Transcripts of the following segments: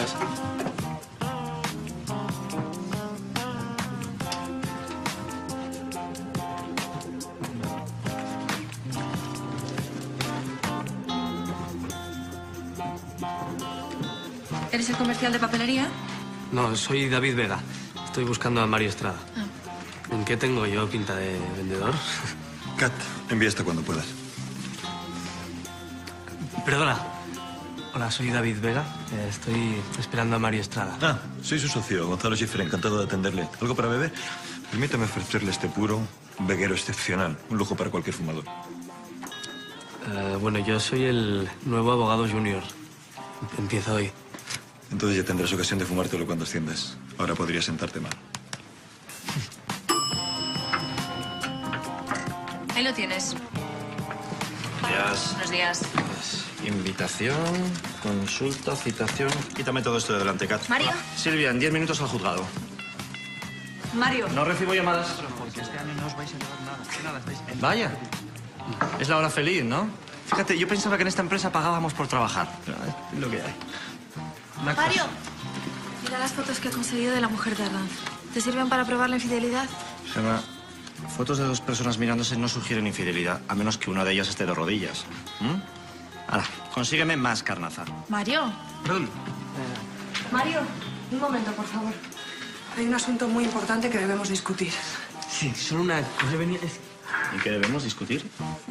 casa. ¿Eres el comercial de papelería? No, soy David Vega. Estoy buscando a Mario Estrada. ¿En qué tengo yo pinta de vendedor? Kat, envía esto cuando puedas. Perdona. Hola, soy David Vega. Estoy esperando a Mario Estrada. Ah, soy su socio, Gonzalo Schiffer, encantado de atenderle. ¿Algo para beber? Permítame ofrecerle este puro, un veguero excepcional, un lujo para cualquier fumador. Bueno, yo soy el nuevo abogado junior. Empiezo hoy. Entonces ya tendrás ocasión de fumártelo cuando asciendas. Ahora podrías sentarte mal. Ahí lo tienes. Días. Buenos días. Invitación, consulta, citación. Quítame todo esto de delante, Kat. Mario. Silvia, en 10 minutos al juzgado. Mario. No recibo llamadas. Porque este año no os vais a llevar nada. Estáis en... Vaya. Es la hora feliz, ¿no? Fíjate, yo pensaba que en esta empresa pagábamos por trabajar. Pero es lo que hay. Mario. Mira las fotos que he conseguido de la mujer de Arranz. ¿Te sirven para probar la infidelidad? Gemma, fotos de dos personas mirándose no sugieren infidelidad, a menos que una de ellas esté de rodillas. Ahora, consígueme más carnaza. Mario. Perdón. Mario, un momento, por favor. Hay un asunto muy importante que debemos discutir. Sí, solo una cosa venía... ¿Y qué debemos discutir?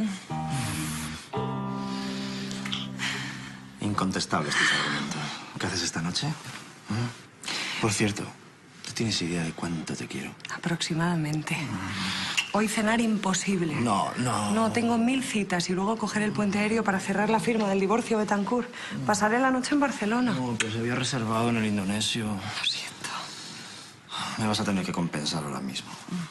Incontestables tus argumentos. ¿Qué haces esta noche? Por cierto, ¿tú tienes idea de cuánto te quiero? Aproximadamente. Hoy cenar imposible. No. No, tengo 1000 citas y luego coger el puente aéreo para cerrar la firma del divorcio Betancourt. Pasaré la noche en Barcelona. No, pero se había reservado en el indonesio. Lo siento. Me vas a tener que compensar ahora mismo.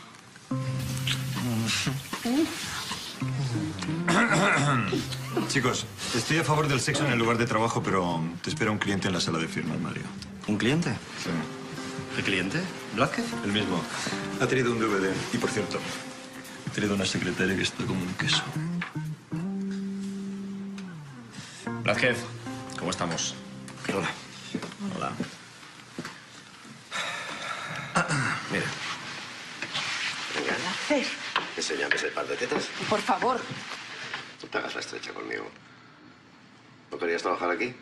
Chicos, estoy a favor del sexo en el lugar de trabajo, pero te espera un cliente en la sala de firmas, Mario. ¿Un cliente? Sí. ¿Qué cliente? ¿Blázquez? El mismo. Ha traído un DVD. Y, por cierto, ha traído una secretaria que está como un queso. Blázquez, ¿cómo estamos? Hola. Hola. Mira. Venga. ¿Qué? Enséñame ese par de tetas. Por favor. No te hagas la estrecha conmigo. ¿No querías trabajar aquí?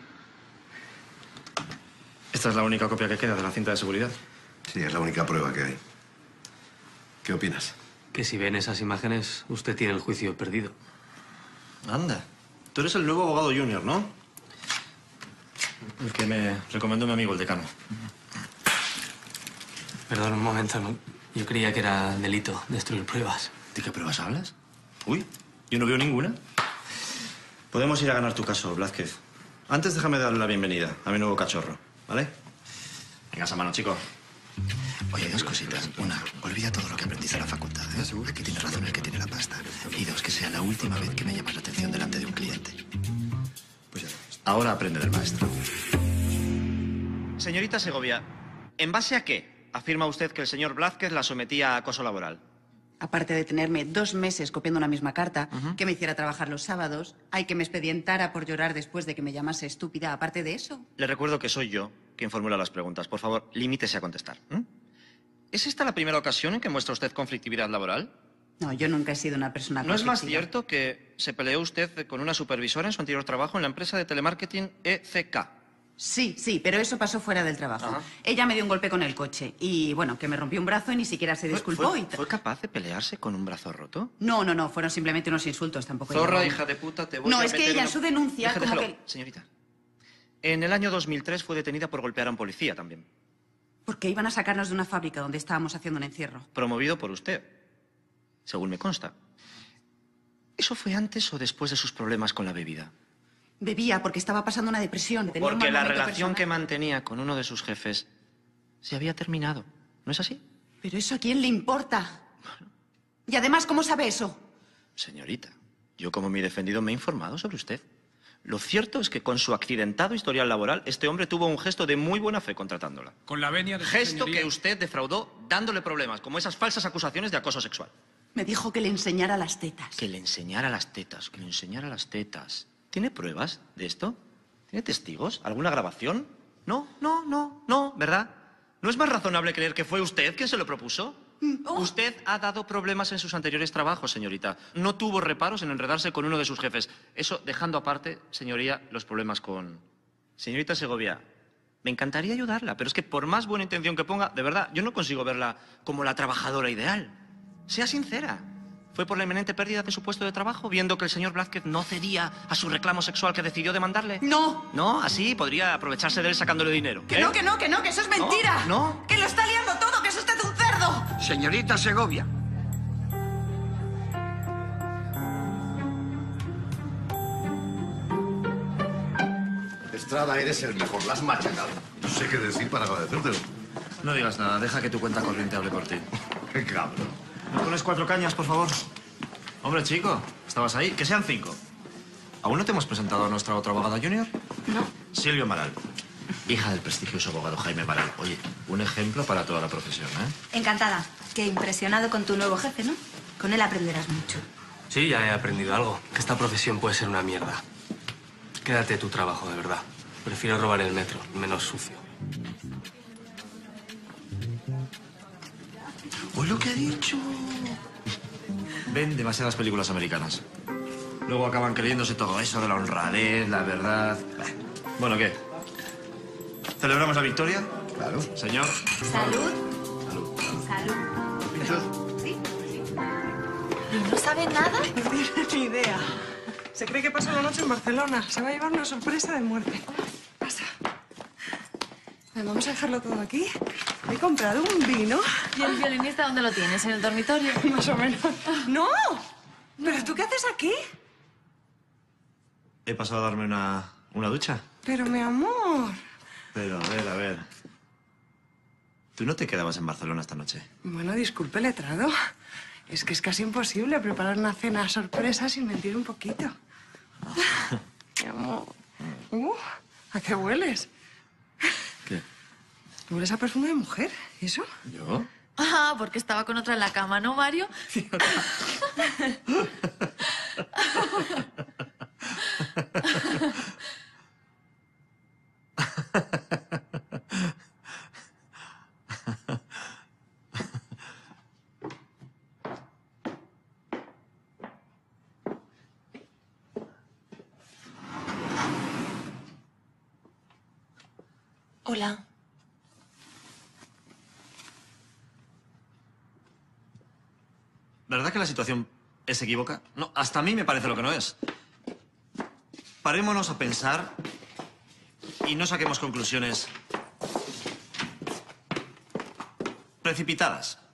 Esta es la única copia que queda de la cinta de seguridad. Sí, es la única prueba que hay. ¿Qué opinas? Que si ven esas imágenes, usted tiene el juicio perdido. Anda. Tú eres el nuevo abogado junior, ¿no? El que me recomendó mi amigo, el decano. Perdón, un momento. ¿No? Yo creía que era delito destruir pruebas. ¿De qué pruebas hablas? Uy, yo no veo ninguna. Podemos ir a ganar tu caso, Blázquez. Antes déjame darle la bienvenida a mi nuevo cachorro, ¿vale? Venga, esa mano, chico. Oye, dos cositas. Una, olvida todo lo que aprendiste en la facultad. Aquí tiene razón el que tiene la pasta. Y dos, que sea la última vez que me llamas la atención delante de un cliente. Pues ya. Ahora aprende del maestro. Señorita Segovia, ¿en base a qué afirma usted que el señor Blázquez la sometía a acoso laboral? Aparte de tenerme 2 meses copiando una misma carta, que me hiciera trabajar los sábados, hay que me expedientara por llorar después de que me llamase estúpida. Aparte de eso... Le recuerdo que soy yo quien formula las preguntas. Por favor, limítese a contestar. ¿Es esta la primera ocasión en que muestra usted conflictividad laboral? No, yo nunca he sido una persona ¿No es más conflictiva. cierto que se peleó usted con una supervisora en su anterior trabajo en la empresa de telemarketing ECK? Sí, pero eso pasó fuera del trabajo. Ella me dio un golpe con el coche y, bueno, que me rompió un brazo y ni siquiera se disculpó. ¿Fue capaz de pelearse con un brazo roto? No, fueron simplemente unos insultos, tampoco... Zorra, llegaron- hija de puta, te voy a No, es que meter ella en una- su denuncia como Déjalo, que... señorita. En el año 2003 fue detenida por golpear a un policía también. Porque iban a sacarnos de una fábrica donde estábamos haciendo un encierro. Promovido por usted, según me consta. ¿Eso fue antes o después de sus problemas con la bebida? Bebía porque estaba pasando una depresión. tenía un Porque mal la momento relación personal. que mantenía con uno de sus jefes se había terminado. ¿No es así? Pero eso a quién le importa. Y además, ¿cómo sabe eso? Señorita, yo como mi defendido me he informado sobre usted. Lo cierto es que con su accidentado historial laboral, este hombre tuvo un gesto de muy buena fe contratándola. Con la venia de su Gesto señoría. que usted defraudó dándole problemas, como esas falsas acusaciones de acoso sexual. Me dijo que le enseñara las tetas. Que le enseñara las tetas, que le enseñara las tetas. ¿Tiene pruebas de esto? ¿Tiene testigos? ¿Alguna grabación? No, ¿verdad? ¿No es más razonable creer que fue usted quien se lo propuso? Usted ha dado problemas en sus anteriores trabajos, señorita. No tuvo reparos en enredarse con uno de sus jefes. Eso dejando aparte, señoría, los problemas con... Señorita Segovia, me encantaría ayudarla, pero es que por más buena intención que ponga, de verdad, yo no consigo verla como la trabajadora ideal. Sea sincera. ¿Fue por la inminente pérdida de su puesto de trabajo, viendo que el señor Blázquez no cedía a su reclamo sexual que decidió demandarle? No. No, así podría aprovecharse de él sacándole dinero. Que no, que eso es mentira. No. Que lo está liando todo, que es usted un cerdo. Señorita Segovia. Estrada, eres el mejor, las machacado. No sé qué decir para agradecértelo. No digas nada, deja que tu cuenta corriente hable por ti. Qué cabrón. ¿Me pones 4 cañas, por favor? Hombre, chico, ¿estabas ahí? Que sean 5. ¿Aún no te hemos presentado a nuestra otra abogada junior? No. Silvia Amaral, hija del prestigioso abogado Jaime Amaral. Oye, un ejemplo para toda la profesión, ¿eh? Encantada. Qué impresionado con tu nuevo jefe, ¿no? Con él aprenderás mucho. Sí, ya he aprendido algo. Que esta profesión puede ser una mierda. Quédate tu trabajo, de verdad. Prefiero robar el metro, menos sucio. Pues lo que ha dicho. Ven demasiadas películas americanas. Luego acaban creyéndose todo eso de la honradez, la verdad. Bueno, ¿qué? ¿Celebramos la victoria? Claro. Señor. Salud. Salud. Salud. ¿Sí? ¿Y no sabe nada? No tiene ni idea. Se cree que pasa la noche en Barcelona. Se va a llevar una sorpresa de muerte. Pasa. Vamos a dejarlo todo aquí. He comprado un vino. ¿Y el violinista dónde lo tienes? ¿En el dormitorio? Más o menos. ¡No! ¿Pero tú qué haces aquí? He pasado a darme una ducha. Pero, mi amor... Pero, a ver. ¿Tú no te quedabas en Barcelona esta noche? Bueno, disculpe, letrado. Es que es casi imposible preparar una cena sorpresa sin mentir un poquito. Mi amor. ¿A qué hueles? ¿Qué? ¿Hueles a perfume de mujer? ¿Y eso? ¿Yo? Ah, porque estaba con otra en la cama, ¿no, Mario? Hola. ¿Verdad que la situación es equívoca? No, hasta a mí me parece lo que no es. Parémonos a pensar y no saquemos conclusiones precipitadas.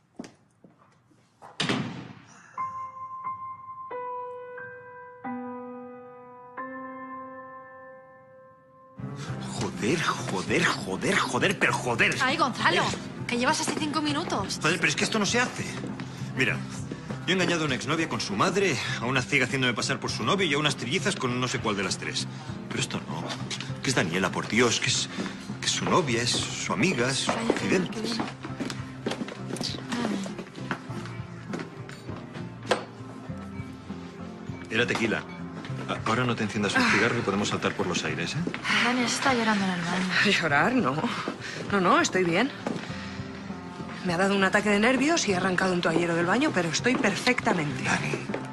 Joder, pero joder. Ay, Gonzalo, que llevas así 5 minutos. Joder, pero es que esto no se hace. Mira, yo he engañado a una exnovia con su madre, a una ciega haciéndome pasar por su novio y a unas trillizas con no sé cuál de las tres. Pero esto no. Que es Daniela, por Dios, que es su novia, es su amiga, es su confidente. Era tequila. Ahora no te enciendas un cigarro y podemos saltar por los aires, ¿eh? Daniel está llorando en el baño. ¿Llorar? No. No, estoy bien. Me ha dado un ataque de nervios y he arrancado un toallero del baño, pero estoy perfectamente. Dani.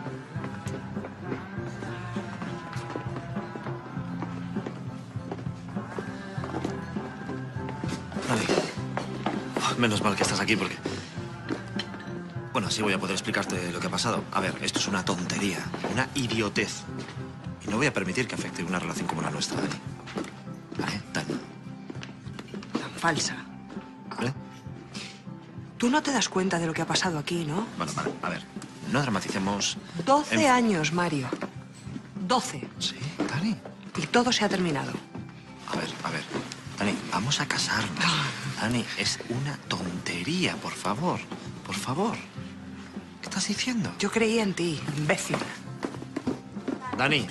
Dani. Menos mal que estás aquí porque... Bueno, así voy a poder explicarte lo que ha pasado. A ver, esto es una tontería, una idiotez. Y no voy a permitir que afecte una relación como la nuestra, Dani. ¿Vale? Dani. Tan falsa. ¿Eh? Tú no te das cuenta de lo que ha pasado aquí, ¿no? Bueno, vale, a ver. No dramaticemos... 12 años, Mario. 12. Sí, Dani. Y todo se ha terminado. A ver. Dani, vamos a casarnos. Dani, es una tontería, por favor. Por favor. ¿Qué estás diciendo? Yo creía en ti, imbécil. Dani.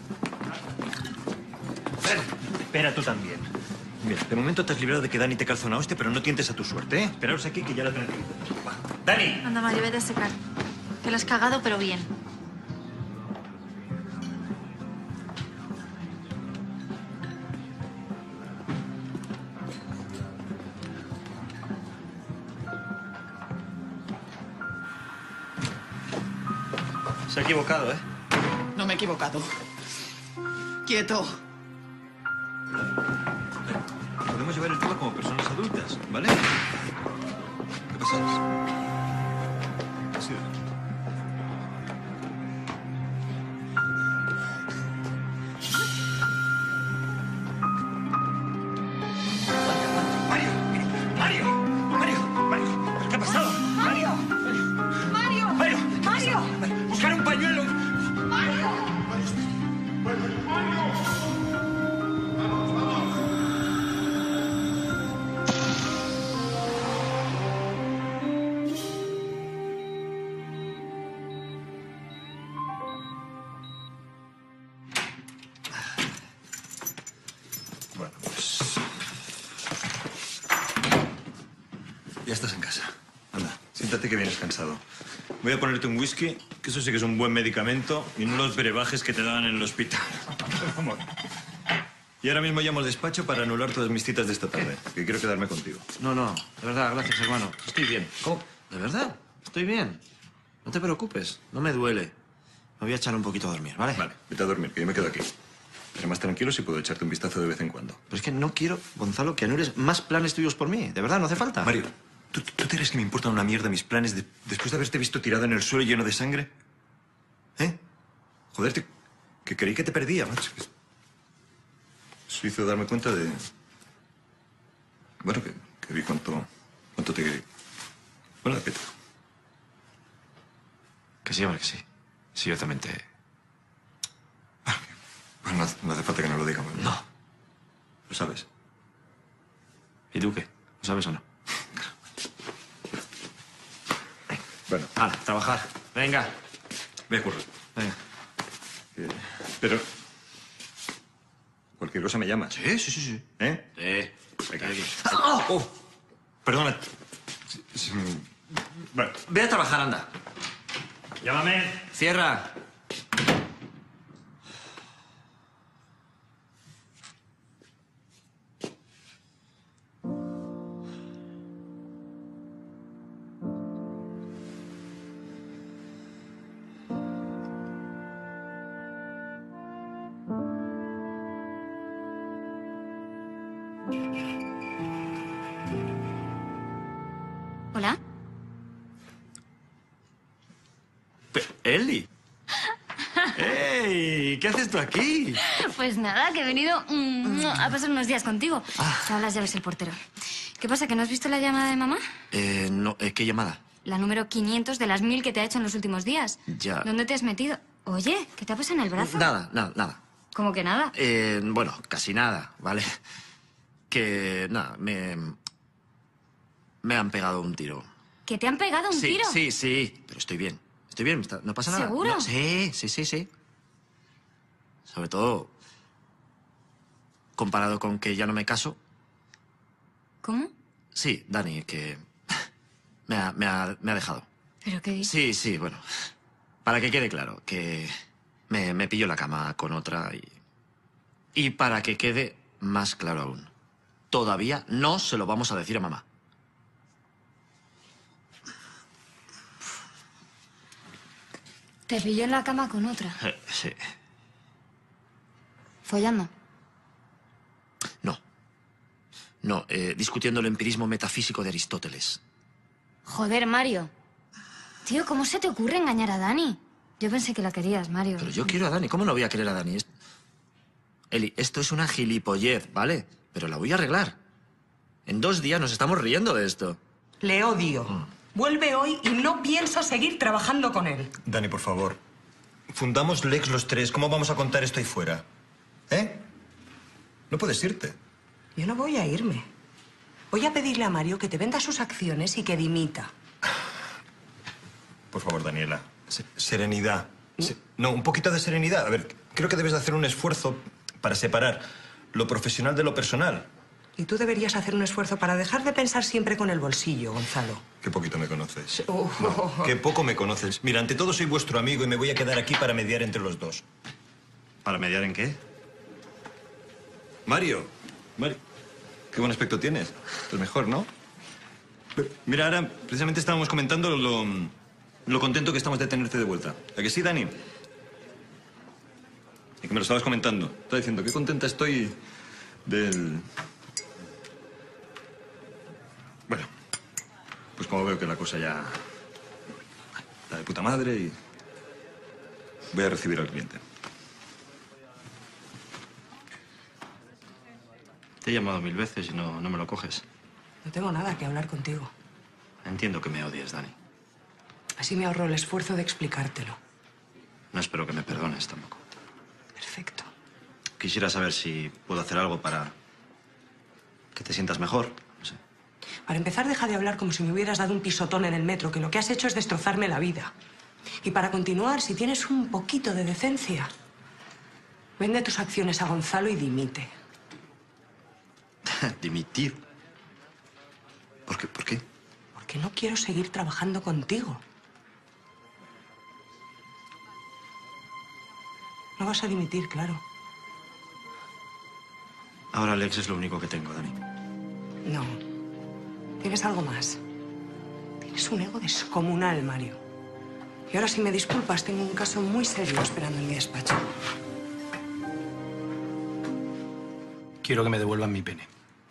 Espera tú también. Mira, de momento te has librado de que Dani te calza una hostia, pero no tientes a tu suerte, ¿eh? Esperaos aquí que ya la tengo. ¡Dani! Anda, Mario, vete a secar. Que lo has cagado, pero bien. Se ha equivocado, ¿eh? No me he equivocado. ¡Quieto! Podemos llevar el tema como personas adultas, ¿vale? ¿Qué pasa? ¿Qué ha sido? ¿Pero qué ha pasado? ¡Mario! ¡Buscar un pañuelo! Bueno, pues... Ya estás en casa. Anda, siéntate que vienes cansado. Voy a ponerte un whisky, que eso sí que es un buen medicamento, y no los brebajes que te daban en el hospital. Vamos. Y ahora mismo llamo al despacho para anular todas mis citas de esta tarde, que quiero quedarme contigo. No, de verdad, gracias, hermano. Estoy bien. ¿Cómo? ¿De verdad? Estoy bien. No te preocupes, no me duele. Me voy a echar un poquito a dormir, ¿vale? Vale, vete a dormir, que yo me quedo aquí. Estaré más tranquilo si puedo echarte un vistazo de vez en cuando. Pero es que no quiero, Gonzalo, que anules más planes tuyos por mí. De verdad, no hace falta. Mario, ¿tú te crees que me importan una mierda mis planes después de haberte visto tirado en el suelo lleno de sangre? ¿Eh? Joder, que creí que te perdía, macho. Eso hizo darme cuenta de... Bueno, que vi cuánto te quería. Bueno, ¿qué tal? Que sí, hombre, que sí. Sí, yo también te... Bueno, no hace falta que nos lo digamos. No. Lo sabes. ¿Y tú qué? ¿Lo sabes o no? Bueno. Hala, trabajar. Venga. Ve a currar. Venga. Pero... Cualquier cosa me llamas. Sí. ¿Eh? Venga. Oh, perdona. Bueno. Ve a trabajar, anda. Llámame. Cierra. ¿Hola? Eli. ¡Ey! ¿Qué haces tú aquí? Pues nada, que he venido a pasar unos días contigo. Estaba las llaves el portero. ¿Qué pasa, que no has visto la llamada de mamá? No, ¿qué llamada? La número 500 de las 1000 que te ha hecho en los últimos días. Ya. ¿Dónde te has metido? Oye, ¿qué te ha pasado en el brazo? Nada. ¿Cómo que nada? Bueno, casi nada, ¿vale? Que, nada, me han pegado un tiro. ¿Que te han pegado un tiro? Sí, pero estoy bien. No pasa nada. ¿Seguro? No, sí. Sobre todo, comparado con que ya no me caso. ¿Cómo? Sí, Dani, que me ha dejado. ¿Pero qué dices? Sí, bueno. Para que quede claro, que me pilló la cama con otra y para que quede más claro aún, todavía no se lo vamos a decir a mamá. Te pilló en la cama con otra. Sí. ¿Follando? No, discutiendo el empirismo metafísico de Aristóteles. Joder, Mario. Tío, ¿cómo se te ocurre engañar a Dani? Yo pensé que la querías, Mario. Pero yo quiero a Dani. ¿Cómo no voy a querer a Dani? Eli, esto es una gilipollez, ¿vale? Pero la voy a arreglar. En 2 días nos estamos riendo de esto. Le odio. Vuelve hoy y no pienso seguir trabajando con él. Dani, por favor. Fundamos Lex los 3. ¿Cómo vamos a contar esto ahí fuera? ¿Eh? No puedes irte. Yo no voy a irme. Voy a pedirle a Mario que te venda sus acciones y que dimita. Por favor, Daniela. Serenidad. No, un poquito de serenidad. A ver, creo que debes de hacer un esfuerzo para separar lo profesional de lo personal. Y tú deberías hacer un esfuerzo para dejar de pensar siempre con el bolsillo, Gonzalo. Qué poquito me conoces. No, qué poco me conoces. Mira, ante todo soy vuestro amigo y me voy a quedar aquí para mediar entre los dos. ¿Para mediar en qué? Mario, qué buen aspecto tienes. El mejor, ¿no? Mira, ahora precisamente estábamos comentando lo contento que estamos de tenerte de vuelta. ¿A que sí, Dani? Y que me lo estabas comentando. Estaba diciendo qué contenta estoy del... Bueno, pues como veo que la cosa ya está de puta madre y voy a recibir al cliente. Te he llamado 1000 veces y no me lo coges. No tengo nada que hablar contigo. Entiendo que me odies, Dani. Así me ahorro el esfuerzo de explicártelo. No espero que me perdones tampoco. Perfecto. Quisiera saber si puedo hacer algo para que te sientas mejor. No sé. Para empezar, deja de hablar como si me hubieras dado un pisotón en el metro, que lo que has hecho es destrozarme la vida. Y para continuar, si tienes un poquito de decencia, vende tus acciones a Gonzalo y dimite. ¿Dimitir? ¿Por qué? ¿Por qué? Porque no quiero seguir trabajando contigo. No vas a dimitir, claro. Ahora Alex es lo único que tengo, Dani. No. Tienes algo más. Tienes un ego descomunal, Mario. Y ahora, si me disculpas, tengo un caso muy serio esperando en mi despacho. Quiero que me devuelvan mi pene.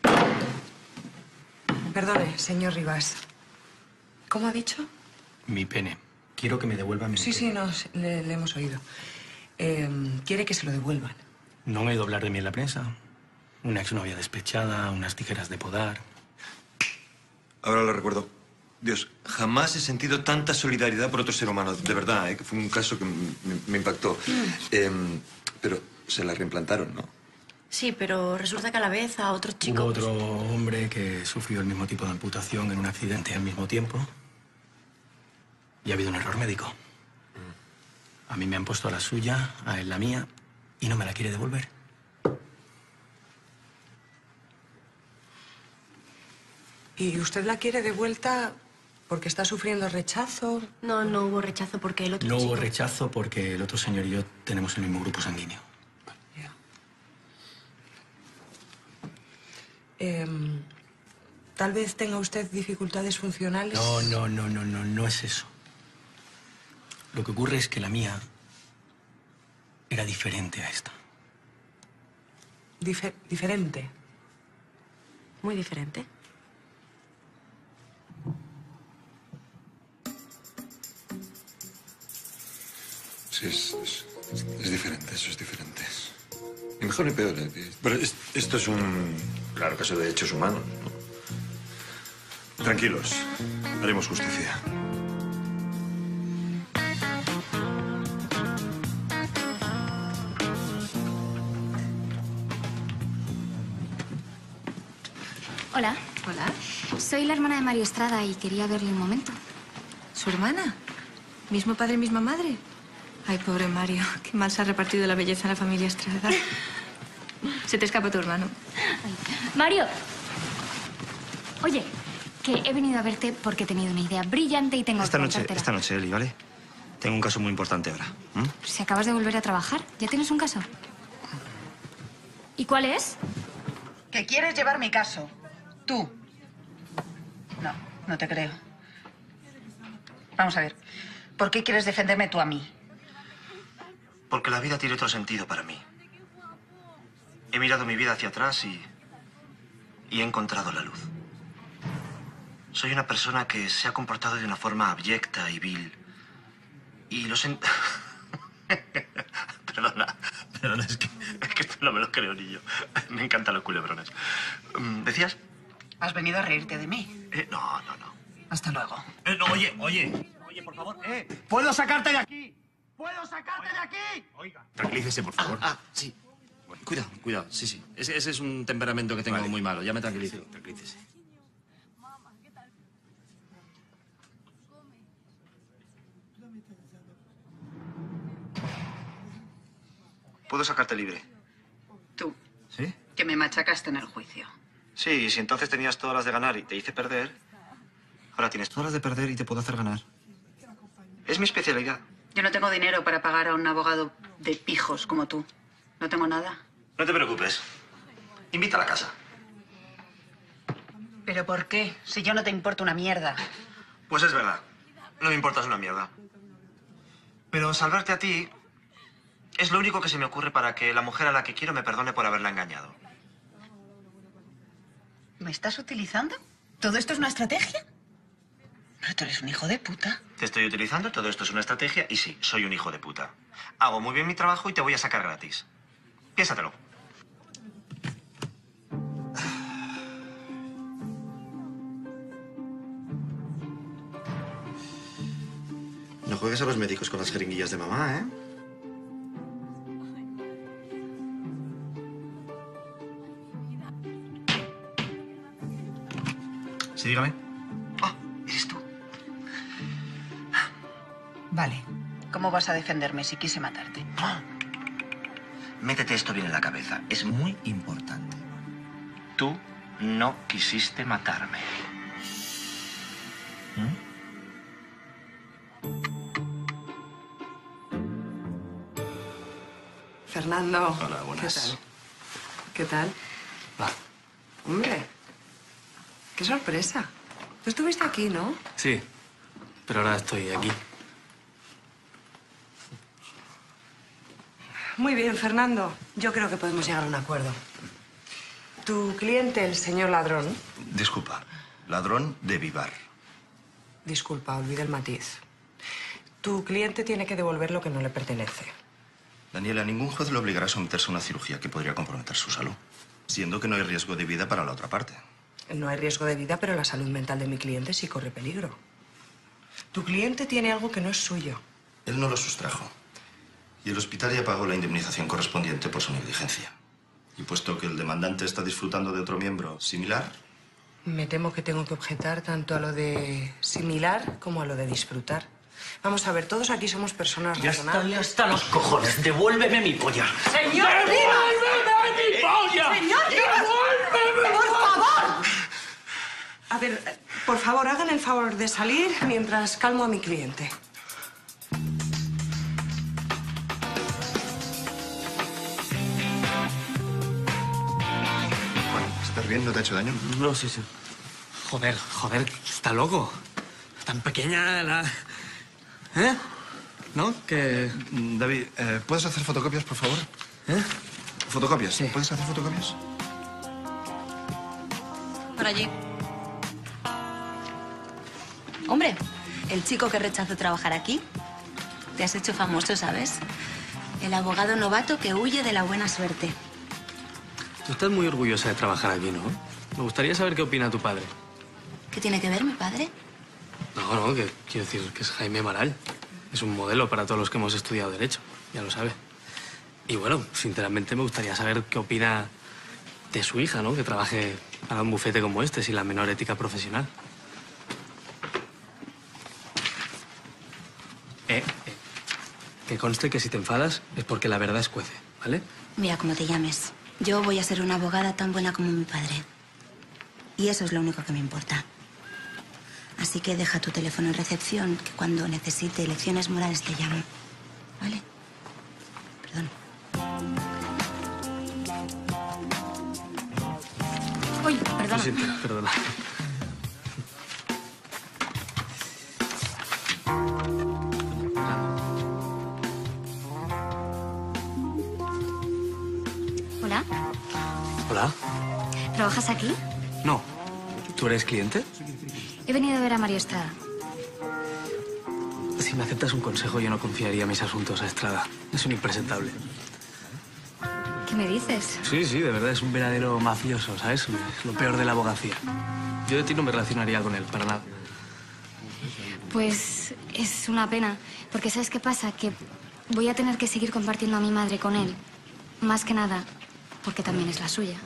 Perdone, señor Rivas. ¿Cómo ha dicho? Mi pene. Quiero que me devuelvan mi Sí, pene. sí, no, le hemos oído. Quiere que se lo devuelvan. No me he oído hablar de mí en la prensa. Una exnovia despechada, unas tijeras de podar. Ahora lo recuerdo. Dios, jamás he sentido tanta solidaridad por otro ser humano. De verdad, que fue un caso que me impactó. Pero se la reimplantaron, ¿no? Sí, pero resulta que a la vez a otro chico... Hubo otro hombre que sufrió el mismo tipo de amputación en un accidente al mismo tiempo. Y ha habido un error médico. A mí me han puesto la suya, a él la mía, y no me la quiere devolver. ¿Y usted la quiere de vuelta porque está sufriendo rechazo? No, no hubo rechazo porque el otro No chico... hubo rechazo porque el otro señor y yo tenemos el mismo grupo sanguíneo. Tal vez tenga usted dificultades funcionales. No es eso. Lo que ocurre es que la mía era diferente a esta. Diferente. Muy diferente. Sí, es diferente, eso es diferente. Ni mejor ni peor. Pero esto es un claro caso de hechos humanos, ¿no? Tranquilos, haremos justicia. Hola. Hola. Soy la hermana de Mario Estrada y quería verle un momento. ¿Su hermana? ¿Mismo padre, misma madre? Ay, pobre Mario. Qué mal se ha repartido la belleza en la familia Estrada. Se te escapa tu hermano. Ay. Mario. Oye, que he venido a verte porque he tenido una idea brillante y tengo que contártela. Esta noche, Eli, ¿vale? Tengo un caso muy importante ahora. Si acabas de volver a trabajar, ¿ya tienes un caso? ¿Y cuál es? ¿Que quieres llevar mi caso? Tú. No, no te creo. Vamos a ver. ¿Por qué quieres defenderme tú a mí? Porque la vida tiene otro sentido para mí. He mirado mi vida hacia atrás y he encontrado la luz. Soy una persona que se ha comportado de una forma abyecta y vil. Y lo siento... Perdona, es que esto no me lo creo ni yo. Me encantan los culebrones. ¿Decías? ¿Has venido a reírte de mí? No. Hasta luego. No, oye, por favor, ¿puedo sacarte de aquí? ¿Puedo sacarte de aquí? Oiga. Tranquilícese, por favor. Sí. Cuidado, sí. Ese es un temperamento que tengo muy malo. Ya me tranquilizo. Sí, tranquilícese. ¿Puedo sacarte libre? Tú, ¿Sí? que me machacaste en el juicio. Sí, si entonces tenías todas las de ganar y te hice perder, ahora tienes todas las de perder y te puedo hacer ganar. Es mi especialidad. Yo no tengo dinero para pagar a un abogado de pijos como tú. No tengo nada. No te preocupes. Invita a la casa. ¿Pero por qué? Si yo no te importo una mierda. Pues es verdad. no me importas una mierda. Pero salvarte a ti es lo único que se me ocurre para que la mujer a la que quiero me perdone por haberla engañado. ¿Me estás utilizando? ¿Todo esto es una estrategia? Pero tú eres un hijo de puta. Te estoy utilizando, todo esto es una estrategia y sí, soy un hijo de puta. Hago muy bien mi trabajo y te voy a sacar gratis. Piénsatelo. No juegues a los médicos con las jeringuillas de mamá, ¿eh? Sí, dígame. Eres tú. Vale. ¿Cómo vas a defenderme si quise matarte? Métete esto bien en la cabeza. Es muy importante. Tú no quisiste matarme. Fernando. Hola, buenas. ¿Qué tal? Va. Hombre, qué sorpresa. Tú estuviste aquí, ¿no? Sí, pero ahora estoy aquí. Muy bien, Fernando. Yo creo que podemos llegar a un acuerdo. Tu cliente, el señor ladrón... Disculpa, ladrón de Vivar. Disculpa, olvida el matiz. Tu cliente tiene que devolver lo que no le pertenece. Daniela, ningún juez le obligará a someterse a una cirugía que podría comprometer su salud, siendo que no hay riesgo de vida para la otra parte. No hay riesgo de vida, pero la salud mental de mi cliente sí corre peligro. Tu cliente tiene algo que no es suyo. Él no lo sustrajo. Y el hospital ya pagó la indemnización correspondiente por su negligencia. Y puesto que el demandante está disfrutando de otro miembro similar... Me temo que tengo que objetar tanto a lo de similar como a lo de disfrutar. Vamos a ver, todos aquí somos personas razonables. Ya está los cojones. Devuélveme mi polla. ¡Señor ¡Devuélveme mi polla! ¡Señor ¡Devuélveme! ¡Por favor! A ver, por favor, hagan el favor de salir mientras calmo a mi cliente. ¿Estás bien? ¿No te ha hecho daño? No, sí. Joder, está loco. Tan pequeña la... ¿Eh? ¿No? Que... David, ¿puedes hacer fotocopias, por favor? ¿Eh? ¿Fotocopias? Sí. ¿Puedes hacer fotocopias? Por allí. Hombre, el chico que rechazó trabajar aquí, te has hecho famoso, ¿sabes? El abogado novato que huye de la buena suerte. Tú estás muy orgullosa de trabajar aquí, ¿no? Me gustaría saber qué opina tu padre. ¿Qué tiene que ver mi padre? No, que quiero decir que es Jaime Maral. Es un modelo para todos los que hemos estudiado Derecho, ya lo sabe. Y bueno, sinceramente me gustaría saber qué opina de su hija, ¿no? Que trabaje para un bufete como este, sin la menor ética profesional. Que conste que si te enfadas es porque la verdad escuece, ¿vale? Mira cómo te llames. Yo voy a ser una abogada tan buena como mi padre. Y eso es lo único que me importa. Así que deja tu teléfono en recepción, que cuando necesite lecciones morales te llamo. ¿Vale? Perdón. Uy, perdona. Lo siento, perdona. Hola. Hola. ¿Trabajas aquí? No. ¿Tú eres cliente? He venido a ver a Mario Estrada. Si me aceptas un consejo, yo no confiaría mis asuntos a Estrada. Es un impresentable. ¿Qué me dices? Sí, de verdad, es un verdadero mafioso, ¿sabes? Es lo peor de la abogacía. Yo de ti no me relacionaría con él, para nada. Pues es una pena, porque ¿sabes qué pasa? Que voy a tener que seguir compartiendo a mi madre con él. Más que nada, porque también es la suya.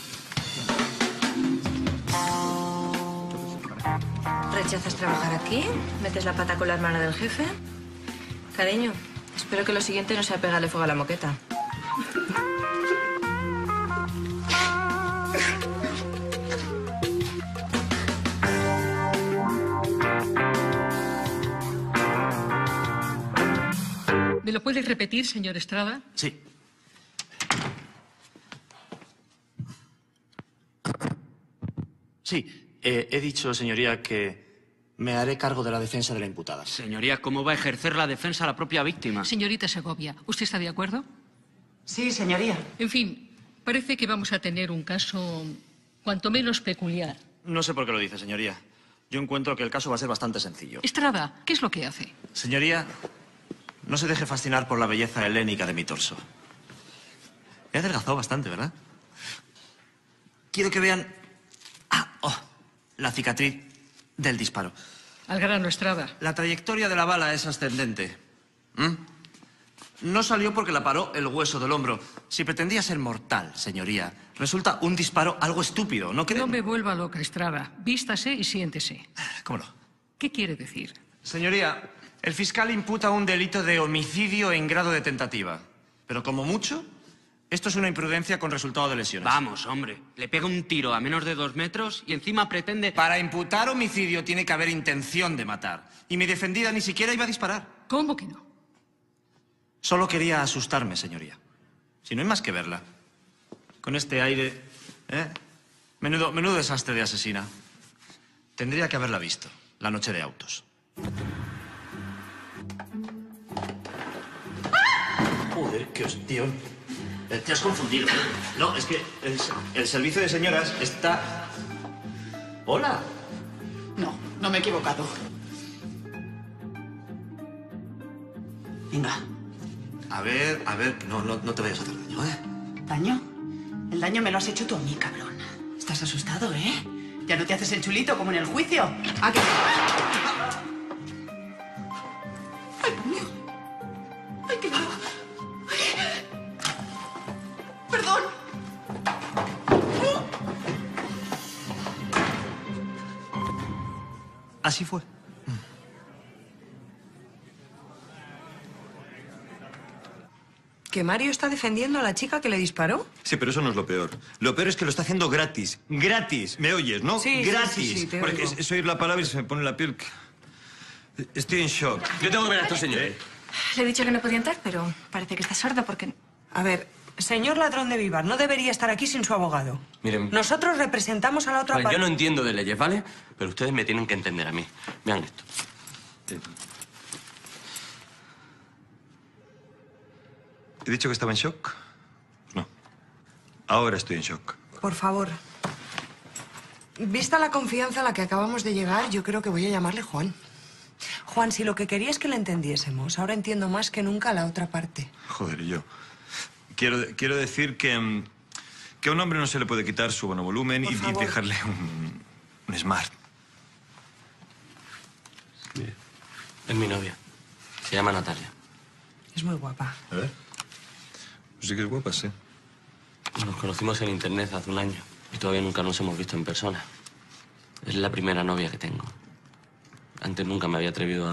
¿Rechazas trabajar aquí? ¿Metes la pata con la hermana del jefe? Cariño, espero que lo siguiente no sea pegarle fuego a la moqueta. ¿Me lo puede repetir, señor Estrada? Sí. Sí, he dicho, señoría, que Me haré cargo de la defensa de la imputada. Señoría, ¿cómo va a ejercer la defensa la propia víctima? Señorita Segovia, ¿usted está de acuerdo? Sí, señoría. En fin, parece que vamos a tener un caso cuanto menos peculiar. No sé por qué lo dice, señoría. Yo encuentro que el caso va a ser bastante sencillo. Estrada, ¿qué es lo que hace? Señoría, no se deje fascinar por la belleza helénica de mi torso. He adelgazado bastante, ¿verdad? Quiero que vean... la cicatriz del disparo. Al grano, Estrada. La trayectoria de la bala es ascendente. No salió porque la paró el hueso del hombro. Si pretendía ser mortal, señoría, resulta un disparo algo estúpido, ¿no cree? No me vuelva loca, Estrada. Vístase y siéntese. ¿Cómo no? ¿Qué quiere decir? Señoría, el fiscal imputa un delito de homicidio en grado de tentativa. Pero como mucho, esto es una imprudencia con resultado de lesiones. Vamos, hombre. Le pega un tiro a menos de 2 metros y encima pretende... Para imputar homicidio tiene que haber intención de matar. Y mi defendida ni siquiera iba a disparar. ¿Cómo que no? Solo quería asustarme, señoría. Si no hay más que verla. Con este aire... Menudo desastre de asesina. Tendría que haberla visto. La noche de autos. Joder, qué hostión. Te has confundido. No, es que el servicio de señoras está... Hola. No me he equivocado. Venga. A ver, no te vayas a hacer daño, ¿eh? ¿Daño? El daño me lo has hecho tú a mí, cabrón. Estás asustado, ¿eh? Ya no te haces el chulito como en el juicio. ¿A qué? ¡Ay, Dios mío! ¡Ay, qué malo! ¡Perdón! Así fue. ¿Que Mario está defendiendo a la chica que le disparó? Sí, pero eso no es lo peor. Lo peor es que lo está haciendo gratis. ¡Gratis! ¿Me oyes, no? Sí, ¡Gratis! sí, te Porque oigo. es oír la palabra y se me pone la piel... Estoy en shock. Yo tengo que ver a estos señores. Le he dicho que no podía entrar, pero parece que está sordo porque... A ver, señor ladrón de Vivar, no debería estar aquí sin su abogado. Miren, Nosotros representamos a la otra vale, parte. yo no entiendo de leyes, ¿vale? Pero ustedes me tienen que entender a mí. Vean esto. ¿He dicho que estaba en shock? No. Ahora estoy en shock. Por favor. Vista la confianza a la que acabamos de llegar, yo creo que voy a llamarle Juan. Juan, si lo que quería es que le entendiésemos, ahora entiendo más que nunca la otra parte. Joder, yo. Quiero decir que a un hombre no se le puede quitar su bono volumen y dejarle un smart. Es mi novia. Se llama Natalia. Es muy guapa. A ver. Pues sí que es guapa, sí. Nos conocimos en internet hace un año y todavía nunca nos hemos visto en persona. Es la primera novia que tengo. Antes nunca me había atrevido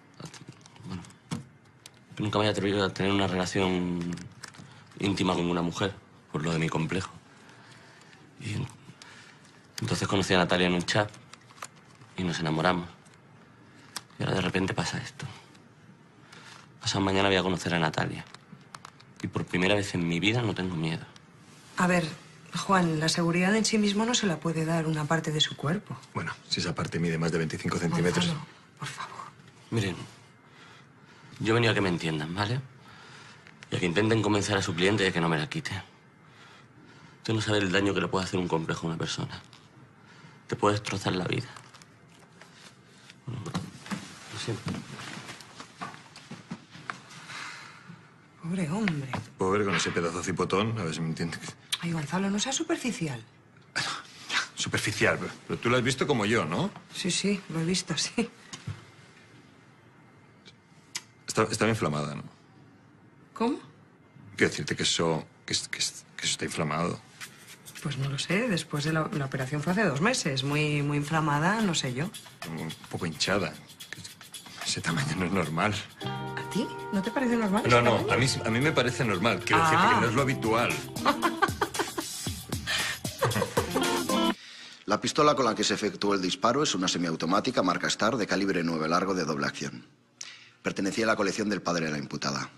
nunca me había atrevido a tener una relación íntima con una mujer, por lo de mi complejo. Y entonces conocí a Natalia en un chat y nos enamoramos. Y ahora de repente pasa esto. Pasado mañana voy a conocer a Natalia. Y por primera vez en mi vida no tengo miedo. A ver, Juan, la seguridad en sí mismo no se la puede dar una parte de su cuerpo. Bueno, si esa parte mide más de 25 centímetros... Gonzalo, por favor. Miren, yo he venido a que me entiendan, ¿vale? Y a que intenten convencer a su cliente de que no me la quite. Usted no sabe el daño que le puede hacer un complejo a una persona. Te puede destrozar la vida. Lo siento. Pobre hombre. Pobre con ese pedazo cipotón, a ver si me entiendes. Ay, Gonzalo, no sea superficial. Superficial, pero tú lo has visto como yo, ¿no? Sí, lo he visto, sí. Está inflamada, ¿no? ¿Cómo? Quiero decirte que eso está inflamado. Pues no lo sé, después de la operación fue hace 2 meses. Muy inflamada, no sé yo. Un poco hinchada. Ese tamaño no es normal. ¿A ti? ¿No te parece normal? No, ese tamaño? a mí me parece normal. Quiero decirte que no es lo habitual. La pistola con la que se efectuó el disparo es una semiautomática marca Star de calibre 9 largo de doble acción. Pertenecía a la colección del padre de la imputada.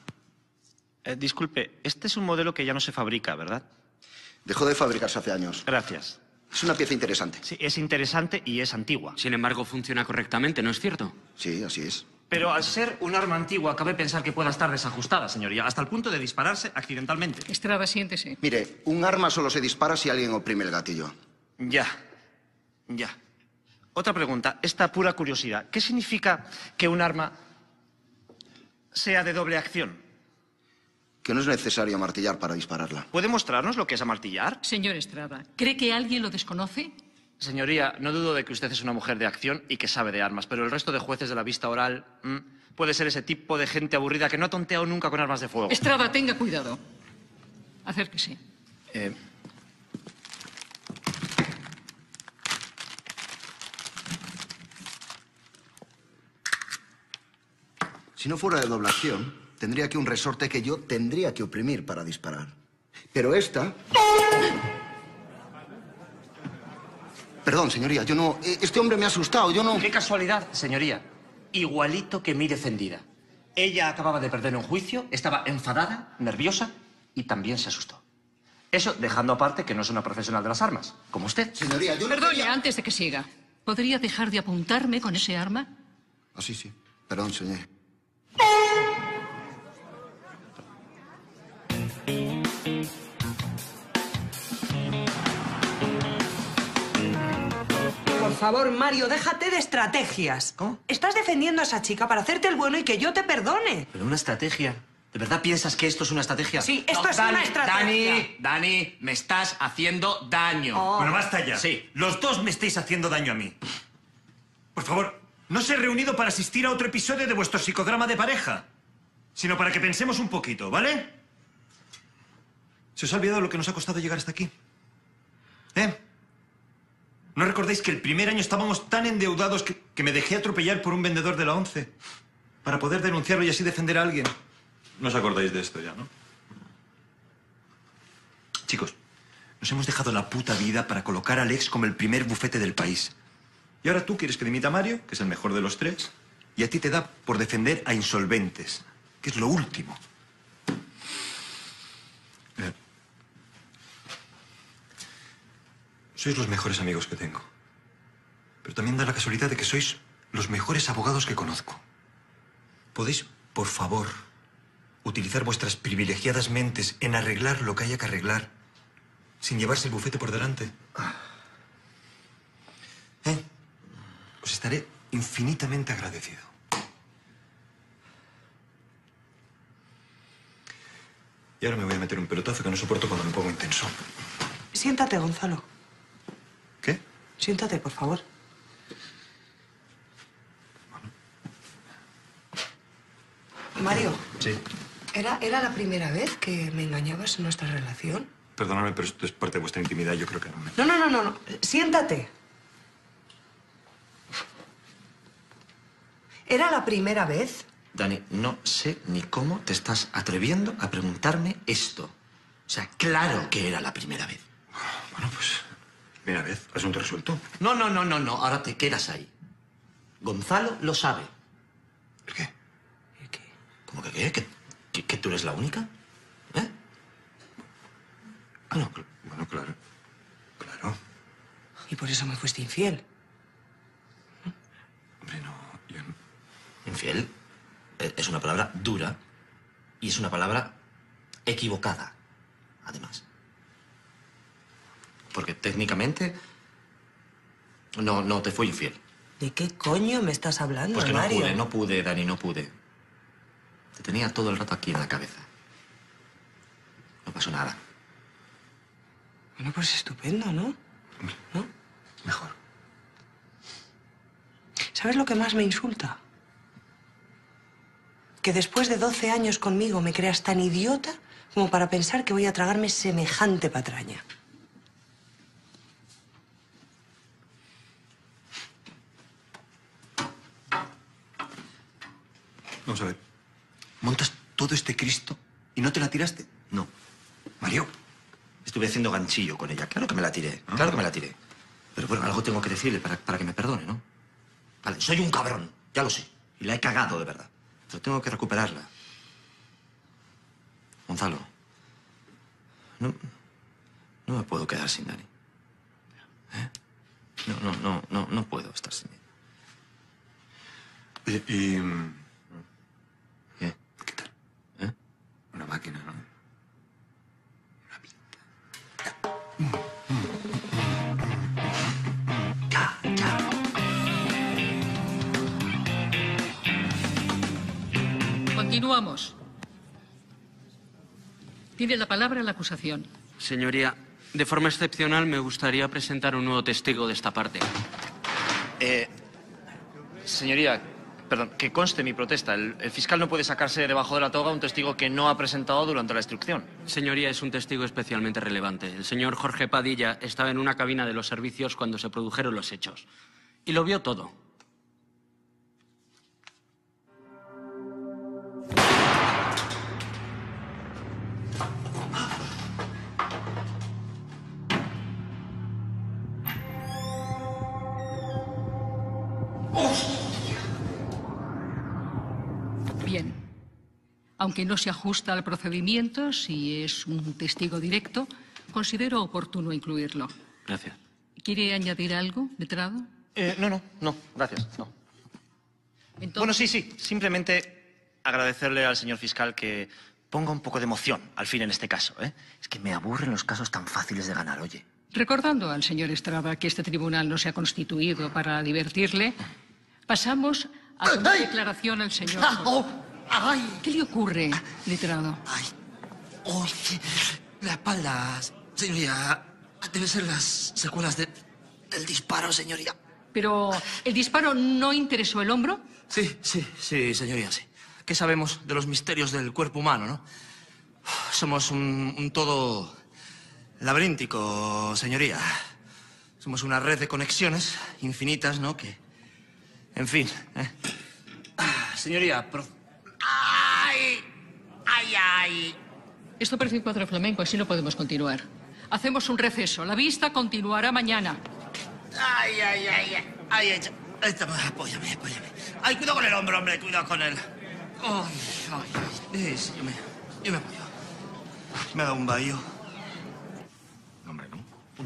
Disculpe, este es un modelo que ya no se fabrica, ¿verdad? Dejó de fabricarse hace años. Gracias. Es una pieza interesante. Sí, es interesante y es antigua. Sin embargo, funciona correctamente, ¿no es cierto? Sí, así es. Pero al ser un arma antigua, cabe pensar que pueda estar desajustada, señoría, hasta el punto de dispararse accidentalmente. Estrada, siéntese. Mire, un arma solo se dispara si alguien oprime el gatillo. Ya. Otra pregunta, esta pura curiosidad. ¿Qué significa que un arma sea de doble acción? Que no es necesario amartillar para dispararla. ¿Puede mostrarnos lo que es amartillar? Señor Estrada, ¿cree que alguien lo desconoce? Señoría, no dudo de que usted es una mujer de acción y que sabe de armas, pero el resto de jueces de la vista oral puede ser ese tipo de gente aburrida que no ha tonteado nunca con armas de fuego. Estrada, tenga cuidado. Acérquese. Si no fuera de doble acción, tendría aquí un resorte que yo tendría que oprimir para disparar. Pero esta... Perdón, señoría, yo no... Este hombre me ha asustado, yo no... ¡Qué casualidad, señoría! Igualito que mi defendida. Ella acababa de perder un juicio, estaba enfadada, nerviosa y también se asustó. Eso dejando aparte que no es una profesional de las armas, como usted. Señoría, yo no Perdone, quería- antes de que siga. ¿Podría dejar de apuntarme con ese arma? Ah, sí. Perdón, señor. Por favor, Mario, déjate de estrategias. ¿Cómo? Estás defendiendo a esa chica para hacerte el bueno y que yo te perdone. Pero una estrategia. ¿De verdad piensas que esto es una estrategia? Sí, esto es una estrategia. Dani, me estás haciendo daño. Bueno, basta ya. Sí. Los dos me estáis haciendo daño a mí. Por favor, no os he reunido para asistir a otro episodio de vuestro psicodrama de pareja, sino para que pensemos un poquito, ¿vale? ¿Se os ha olvidado lo que nos ha costado llegar hasta aquí? ¿No recordáis que el primer año estábamos tan endeudados que me dejé atropellar por un vendedor de la ONCE para poder denunciarlo y así defender a alguien? No os acordáis de esto ya, ¿no? Chicos, nos hemos dejado la puta vida para colocar a Alex como el primer bufete del país. Y ahora tú quieres que dimita a Mario, que es el mejor de los tres, y a ti te da por defender a insolventes, que es lo último. Sois los mejores amigos que tengo. Pero también da la casualidad de que sois los mejores abogados que conozco. ¿Podéis, por favor, utilizar vuestras privilegiadas mentes en arreglar lo que haya que arreglar sin llevarse el bufete por delante? Os estaré infinitamente agradecido. Y ahora me voy a meter un pelotazo que no soporto cuando me pongo intenso. Siéntate, Gonzalo. ¿Qué? Siéntate, por favor. Mario, Sí. ¿era la primera vez que me engañabas en nuestra relación? Perdonadme, pero esto es parte de vuestra intimidad. Yo creo que no me... No. Siéntate. ¿Era la primera vez? Dani, no sé ni cómo te estás atreviendo a preguntarme esto. O sea, claro que era la primera vez. Bueno, pues... Primera vez. Asunto resuelto. No. Ahora te quedas ahí. Gonzalo lo sabe. ¿El qué? ¿Cómo que qué? ¿Que tú eres la única? ¿Eh? Ah, no, bueno, claro. Claro. Y por eso me fuiste infiel. Hombre, no, yo no... Infiel es una palabra dura y es una palabra equivocada, además. Porque técnicamente no te fui infiel. ¿De qué coño me estás hablando, Pues que Mario? no pude, Dani, no pude. Te tenía todo el rato aquí en la cabeza. No pasó nada. Bueno, pues estupendo, ¿no? ¿No? Mejor. ¿Sabes lo que más me insulta? Que después de 12 años conmigo me creas tan idiota como para pensar que voy a tragarme semejante patraña. Vamos a ver. ¿Montas todo este Cristo y no te la tiraste? No. Mario. Estuve haciendo ganchillo con ella. Claro que me la tiré. Claro que me la tiré. Pero bueno, algo tengo que decirle para que me perdone, ¿no? Vale, soy un cabrón. Ya lo sé. Y la he cagado, de verdad. Pero tengo que recuperarla. Gonzalo. No me puedo quedar sin Dani. No puedo estar sin ella. ¿Qué? ¿Qué tal? ¿Eh? Una máquina, ¿no? Continuamos. Tiene la palabra la acusación. Señoría, de forma excepcional me gustaría presentar un nuevo testigo de esta parte. Señoría, perdón, que conste mi protesta. El fiscal no puede sacarse debajo de la toga a un testigo que no ha presentado durante la instrucción. Señoría, es un testigo especialmente relevante. El señor Jorge Padilla estaba en una cabina de los servicios cuando se produjeron los hechos. Y lo vio todo. Bien. Aunque no se ajusta al procedimiento, si es un testigo directo, considero oportuno incluirlo. Gracias. ¿Quiere añadir algo, letrado? No, gracias, no. Bueno, sí, simplemente agradecerle al señor fiscal que ponga un poco de emoción, al fin, en este caso, ¿eh? Es que me aburren los casos tan fáciles de ganar, oye. Recordando al señor Estrada que este tribunal no se ha constituido para divertirle, pasamos a tomar declaración al señor. ¿Qué le ocurre, letrado? La espalda, señoría. Debe ser las secuelas del disparo, señoría. ¿Pero el disparo no interesó el hombro? Sí, señoría, sí. ¿Qué sabemos de los misterios del cuerpo humano, no? Somos un todo laberíntico, señoría. Somos una red de conexiones infinitas, ¿no? Que, en fin, señoría, ¡Ay! Esto parece un cuadro flamenco, así no podemos continuar. Hacemos un receso. La vista continuará mañana. ¡Ay! Apóyame. ¡Ay, cuidado con el hombro, hombre! Cuidado con él. ¡Ay! Sí, yo me apoyo. Me ha dado un bahío. Hombre, ¿no?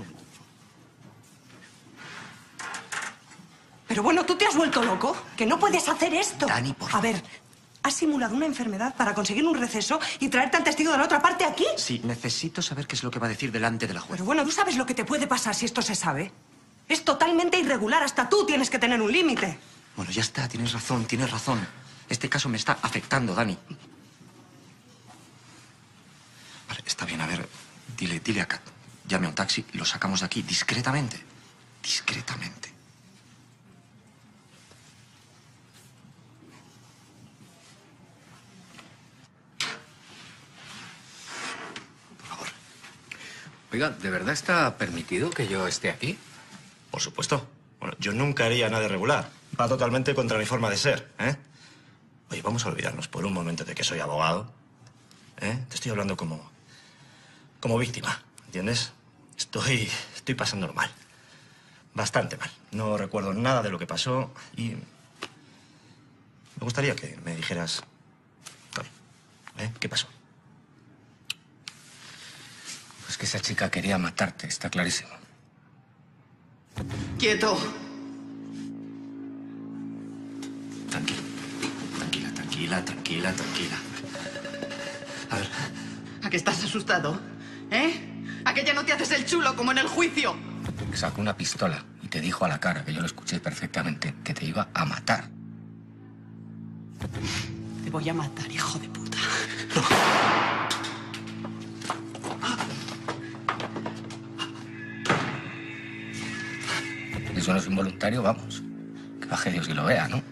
Pero bueno, ¿tú te has vuelto loco? Que no puedes hacer esto. Dani, por favor. A ver, ¿has simulado una enfermedad para conseguir un receso y traerte al testigo de la otra parte aquí? Sí, necesito saber qué es lo que va a decir delante de la jueza. Pero bueno, ¿tú sabes lo que te puede pasar si esto se sabe? Es totalmente irregular. Hasta tú tienes que tener un límite. Bueno, ya está. Tienes razón. Este caso me está afectando, Dani. Vale, está bien. A ver, dile a Kat. Llame a un taxi y lo sacamos de aquí discretamente. Discretamente. Oiga, ¿de verdad está permitido que yo esté aquí? Por supuesto. Bueno, yo nunca haría nada irregular. Va totalmente contra mi forma de ser, ¿eh? Oye, vamos a olvidarnos por un momento de que soy abogado. ¿Eh? Te estoy hablando como víctima, ¿entiendes? Estoy pasándolo mal. Bastante mal. No recuerdo nada de lo que pasó y me gustaría que me dijeras... ¿Qué pasó? Pues que esa chica quería matarte, está clarísimo. ¡Quieto! Tranquila. A ver. ¿A que estás asustado? ¿Eh? ¿A que ya no te haces el chulo como en el juicio? Sacó una pistola y te dijo a la cara, que yo lo escuché perfectamente, que te iba a matar. Te voy a matar, hijo de puta. Eso no es involuntario, vamos. Que baje Dios y lo vea, ¿no?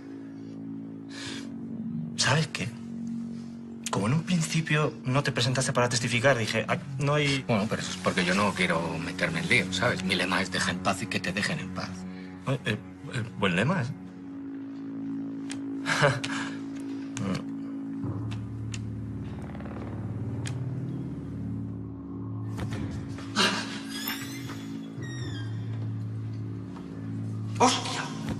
¿Sabes qué? Como en un principio no te presentaste para testificar, dije, no hay... Bueno, pero eso es porque yo no quiero meterme en lío, ¿sabes? Mi lema es deja en paz y que te dejen en paz. Buen lema, ¿eh? ¡Hostia!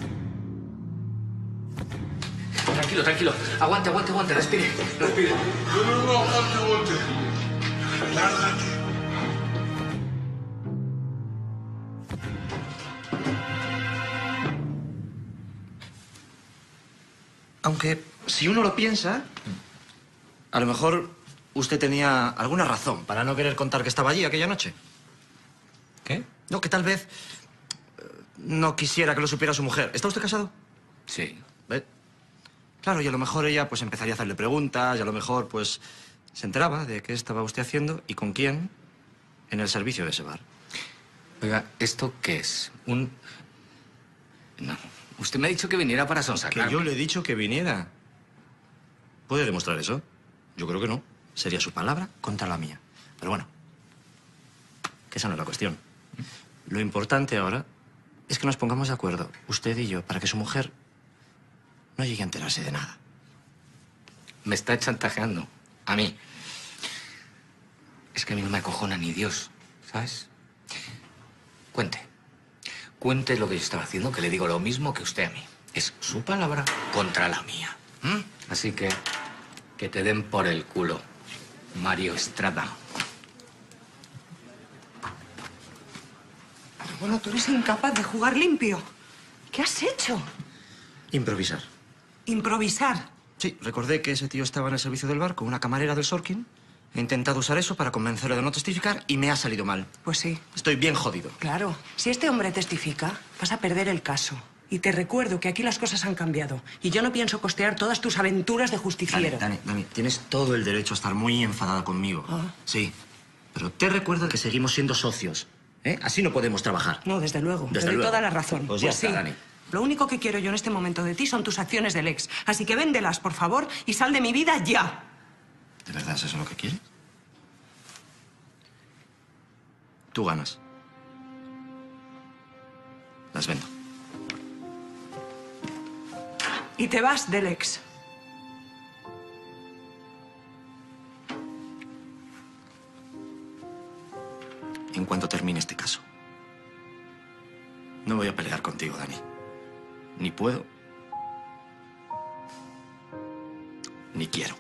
Tranquilo. Aguante, respire. No, aguante. Aunque, si uno lo piensa, a lo mejor usted tenía alguna razón para no querer contar que estaba allí aquella noche. ¿Qué? No, que tal vez no quisiera que lo supiera su mujer. ¿Está usted casado? Sí. ¿Ve? Claro, y a lo mejor ella pues empezaría a hacerle preguntas y a lo mejor pues se enteraba de qué estaba usted haciendo y con quién en el servicio de ese bar. Oiga, ¿esto qué es? No. Usted me ha dicho que viniera para sonsacarme. Que yo le he dicho que viniera. ¿Puede demostrar eso? Yo creo que no. Sería su palabra contra la mía. Pero bueno, que esa no es la cuestión. Lo importante ahora es que nos pongamos de acuerdo, usted y yo, para que su mujer no llegue a enterarse de nada. Me está chantajeando. A mí. Es que a mí no me acojona ni Dios, ¿sabes? Cuente lo que yo estaba haciendo, que le digo lo mismo que usted a mí. Es su palabra contra la mía. Así que te den por el culo, Mario Estrada. Pero bueno, tú eres incapaz de jugar limpio. ¿Qué has hecho? Improvisar. Improvisar. Sí, recordé que ese tío estaba en el servicio del bar con una camarera del Sorkin. He intentado usar eso para convencerle de no testificar y me ha salido mal. Pues sí. Estoy bien jodido. Claro. Si este hombre testifica, vas a perder el caso. Y te recuerdo que aquí las cosas han cambiado. Y yo no pienso costear todas tus aventuras de justiciero. Dani, tienes todo el derecho a estar muy enfadada conmigo. Sí. Pero te recuerdo que seguimos siendo socios. Así no podemos trabajar. No, desde luego. Desde Te doy luego. toda la razón. Pues ya está, sí. Dani. Lo único que quiero yo en este momento de ti son tus acciones del ex. Así que véndelas, por favor, y sal de mi vida ya. ¿De verdad es eso lo que quieres? Tú ganas. Las vendo. Y te vas del ex. En cuanto termine este caso. No voy a pelear contigo, Dani. Ni puedo. Ni quiero.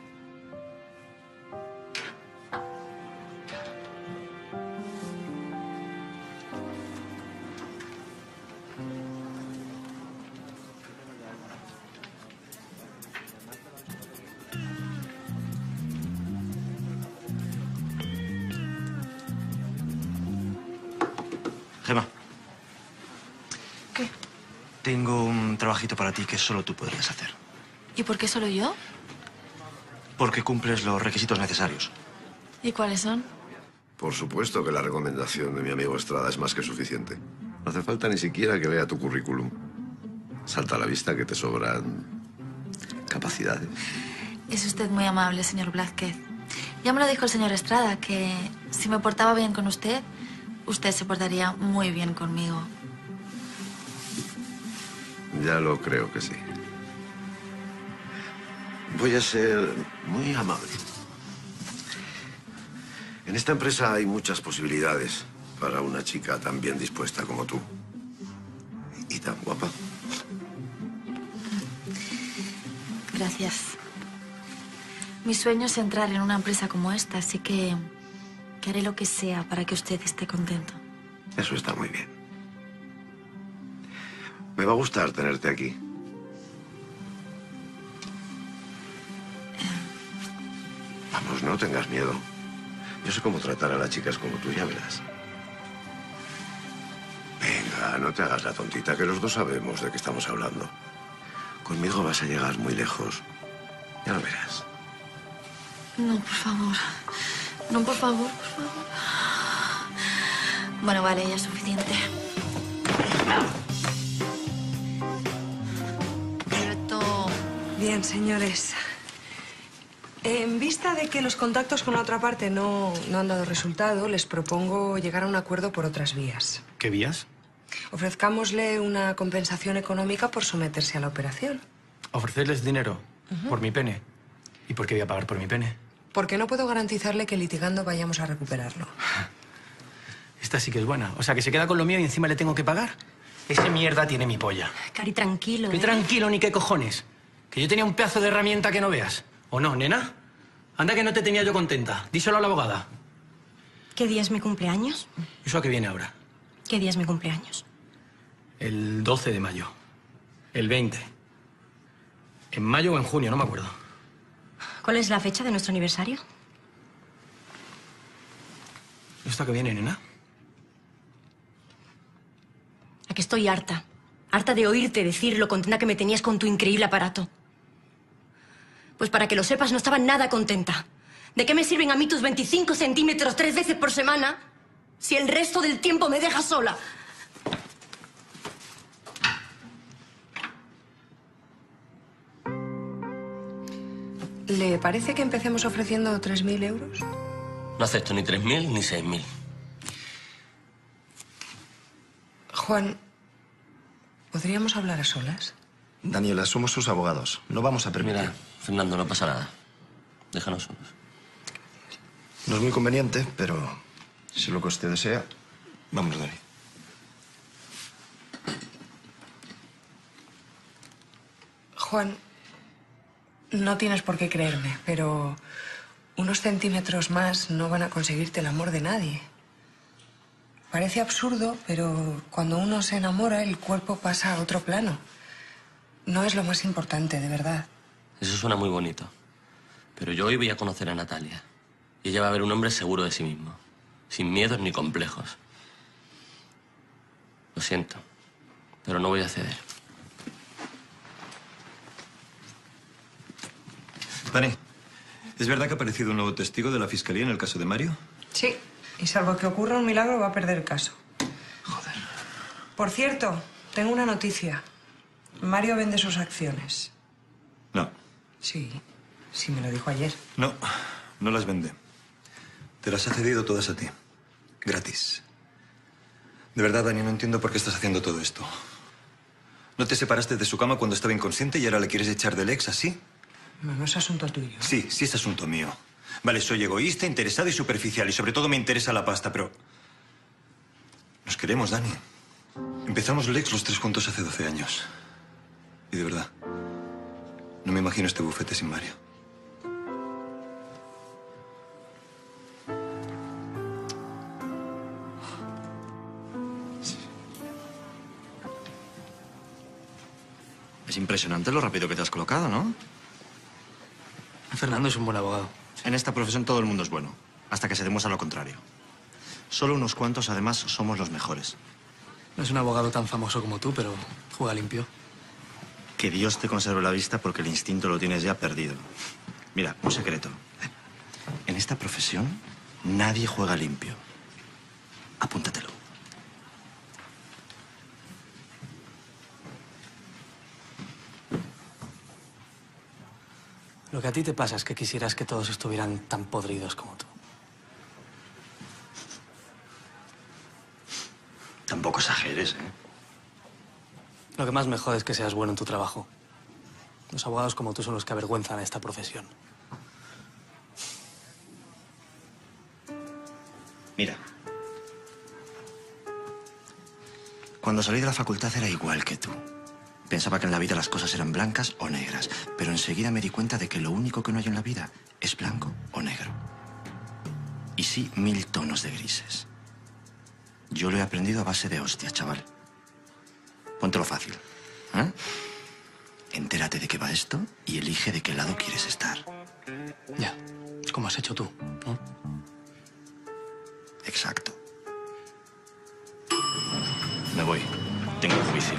Gemma. ¿Qué? Tengo un trabajito para ti que solo tú podrías hacer. ¿Y por qué solo yo? Porque cumples los requisitos necesarios. ¿Y cuáles son? Por supuesto que la recomendación de mi amigo Estrada es más que suficiente. No hace falta ni siquiera que lea tu currículum. Salta a la vista que te sobran capacidades. Es usted muy amable, señor Blázquez. Ya me lo dijo el señor Estrada, que si me portaba bien con usted, usted se portaría muy bien conmigo. Ya lo creo que sí. Voy a ser muy amable. En esta empresa hay muchas posibilidades para una chica tan bien dispuesta como tú. Y tan guapa. Gracias. Mi sueño es entrar en una empresa como esta, así que haré lo que sea para que usted esté contento. Eso está muy bien. Me va a gustar tenerte aquí. Vamos, no tengas miedo. Yo sé cómo tratar a las chicas como tú, ya verás. Venga, no te hagas la tontita, que los dos sabemos de qué estamos hablando. Conmigo vas a llegar muy lejos. Ya lo verás. No, por favor. No, por favor, por favor. Bueno, vale, ya es suficiente. Alberto. Bien, señores. En vista de que los contactos con la otra parte no han dado resultado, les propongo llegar a un acuerdo por otras vías. ¿Qué vías? Ofrezcámosle una compensación económica por someterse a la operación. Ofrecerles dinero por mi pene. ¿Y por qué voy a pagar por mi pene? Porque no puedo garantizarle que litigando vayamos a recuperarlo. Esta sí que es buena. O sea, que se queda con lo mío y encima le tengo que pagar. Ese mierda tiene mi polla. Cari, tranquilo. ¿Qué tranquilo ni qué cojones? Que yo tenía un pedazo de herramienta que no veas. ¿O no, nena? Anda que no te tenía yo contenta. Díselo a la abogada. ¿Qué día es mi cumpleaños? ¿Eso a qué viene ahora? ¿Qué día es mi cumpleaños? El 12 de mayo. El 20. En mayo o en junio, no me acuerdo. ¿Cuál es la fecha de nuestro aniversario? ¿Esta que viene, nena? A que estoy harta. Harta de oírte decir lo contenta que me tenías con tu increíble aparato. Pues para que lo sepas, no estaba nada contenta. ¿De qué me sirven a mí tus 25 centímetros 3 veces por semana si el resto del tiempo me dejas sola? ¿Le parece que empecemos ofreciendo 3.000 euros? No acepto ni 3.000 ni 6.000. Juan, ¿podríamos hablar a solas? Daniela, somos sus abogados. No vamos a permitir. Mira, Fernando, no pasa nada. Déjanos solos. No es muy conveniente, pero si es lo que usted desea, vámonos, Dani. Juan, no tienes por qué creerme, pero unos centímetros más no van a conseguirte el amor de nadie. Parece absurdo, pero cuando uno se enamora, el cuerpo pasa a otro plano. No es lo más importante, de verdad. Eso suena muy bonito. Pero yo hoy voy a conocer a Natalia. Y ella va a ver un hombre seguro de sí mismo. Sin miedos ni complejos. Lo siento, pero no voy a ceder. Dani, ¿es verdad que ha aparecido un nuevo testigo de la Fiscalía en el caso de Mario? Sí, y salvo que ocurra un milagro, va a perder el caso. Joder. Por cierto, tengo una noticia. Mario vende sus acciones. No. Sí, me lo dijo ayer. No, no las vende. Te las ha cedido todas a ti. Gratis. De verdad, Dani, no entiendo por qué estás haciendo todo esto. ¿No te separaste de su cama cuando estaba inconsciente y ahora le quieres echar del ex así? No es asunto tuyo. Sí, sí es asunto mío. Vale, soy egoísta, interesado y superficial. Y sobre todo me interesa la pasta, pero... Nos queremos, Dani. Empezamos Lex los tres juntos hace 12 años. Y de verdad, no me imagino este bufete sin Mario. Es impresionante lo rápido que te has colocado, ¿no? Fernando es un buen abogado. En esta profesión todo el mundo es bueno, hasta que se demuestra lo contrario. Solo unos cuantos, además, somos los mejores. No es un abogado tan famoso como tú, pero juega limpio. Que Dios te conserve la vista porque el instinto lo tienes ya perdido. Mira, un secreto. En esta profesión nadie juega limpio. Apúntatelo. Lo que a ti te pasa es que quisieras que todos estuvieran tan podridos como tú. Tampoco exageres, ¿eh? Lo que más me jode es que seas bueno en tu trabajo. Los abogados como tú son los que avergüenzan a esta profesión. Mira. Cuando salí de la facultad era igual que tú. Pensaba que en la vida las cosas eran blancas o negras, pero enseguida me di cuenta de que lo único que no hay en la vida es blanco o negro. Y sí, 1000 tonos de grises. Yo lo he aprendido a base de hostias, chaval. Póntelo fácil, ¿eh? Entérate de qué va esto y elige de qué lado quieres estar. Ya, como has hecho tú, ¿no? Exacto. Me voy. Tengo un juicio.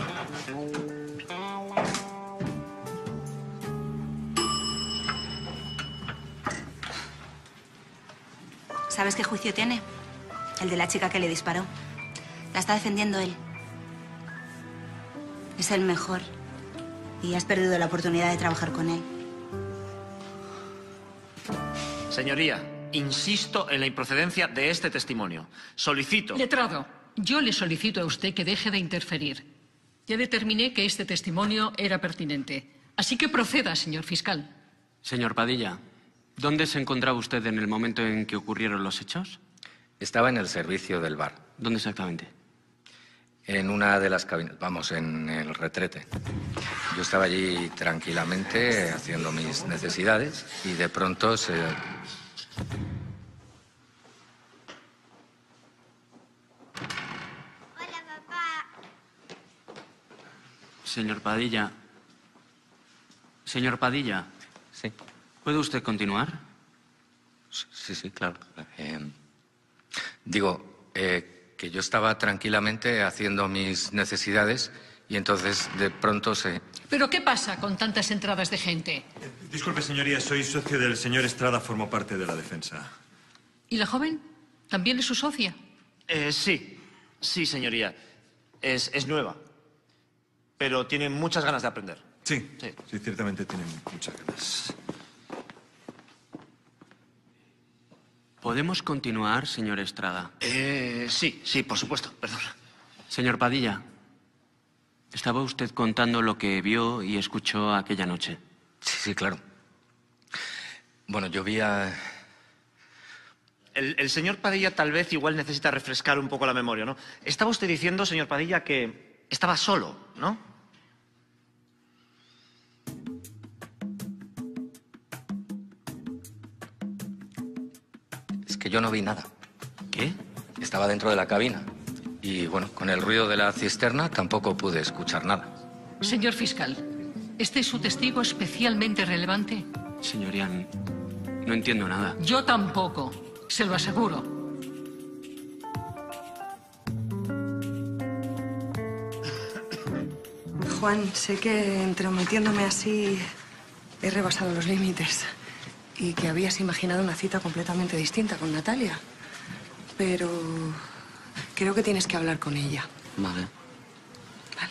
¿Sabes qué juicio tiene? El de la chica que le disparó. La está defendiendo él. Es el mejor. Y has perdido la oportunidad de trabajar con él. Señoría, insisto en la improcedencia de este testimonio. Solicito... Letrado, yo le solicito a usted que deje de interferir. Ya determiné que este testimonio era pertinente. Así que proceda, señor fiscal. Señor Padilla, ¿dónde se encontraba usted en el momento en que ocurrieron los hechos? Estaba en el servicio del bar. ¿Dónde exactamente? En una de las cabinas, vamos, en el retrete. Yo estaba allí tranquilamente haciendo mis necesidades y de pronto se... Señor Padilla, Señor Padilla. Sí. ¿Puede usted continuar? Sí, claro. Digo, que yo estaba tranquilamente haciendo mis necesidades y entonces de pronto se... ¿Pero qué pasa con tantas entradas de gente? Disculpe, señoría, soy socio del señor Estrada, formo parte de la defensa. ¿Y la joven? ¿También es su socia? Sí, señoría. Es nueva, pero tiene muchas ganas de aprender. Sí, ciertamente tienen muchas ganas. ¿Podemos continuar, señor Estrada? Sí, por supuesto, perdón. Señor Padilla, estaba usted contando lo que vio y escuchó aquella noche. Sí, claro. Bueno, yo vi a... El señor Padilla tal vez igual necesita refrescar un poco la memoria, ¿no? Estaba usted diciendo, señor Padilla, que estaba solo, ¿no? Es que yo no vi nada. ¿Qué? Estaba dentro de la cabina. Y bueno, con el ruido de la cisterna tampoco pude escuchar nada. Señor fiscal, ¿este es su testigo especialmente relevante? Señoría, no entiendo nada. Yo tampoco, se lo aseguro. Juan, sé que entrometiéndome así he rebasado los límites y que habías imaginado una cita completamente distinta con Natalia. Pero creo que tienes que hablar con ella. Vale. Vale.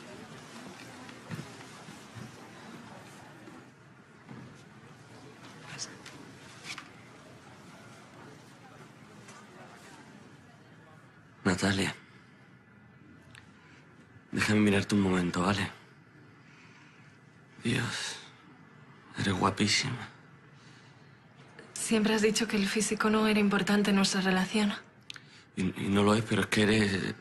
Natalia. Déjame mirarte un momento, ¿vale? Dios, eres guapísima. Siempre has dicho que el físico no era importante en nuestra relación. Y no lo es, pero es que eres...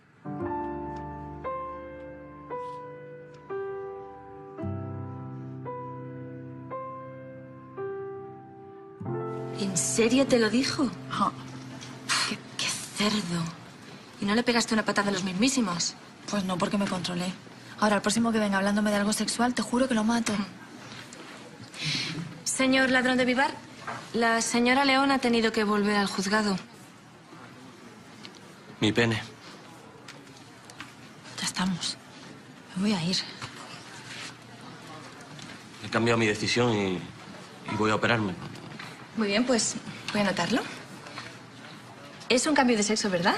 ¿En serio te lo dijo? Qué cerdo. ¿Y no le pegaste una patada a los mismísimos? Pues no, porque me controlé. Ahora, el próximo que venga hablándome de algo sexual, te juro que lo mato. Señor ladrón de Vivar, la señora León ha tenido que volver al juzgado. Mi pene. Ya estamos. Me voy a ir. He cambiado mi decisión y voy a operarme. Muy bien, pues voy a anotarlo. Es un cambio de sexo, ¿verdad?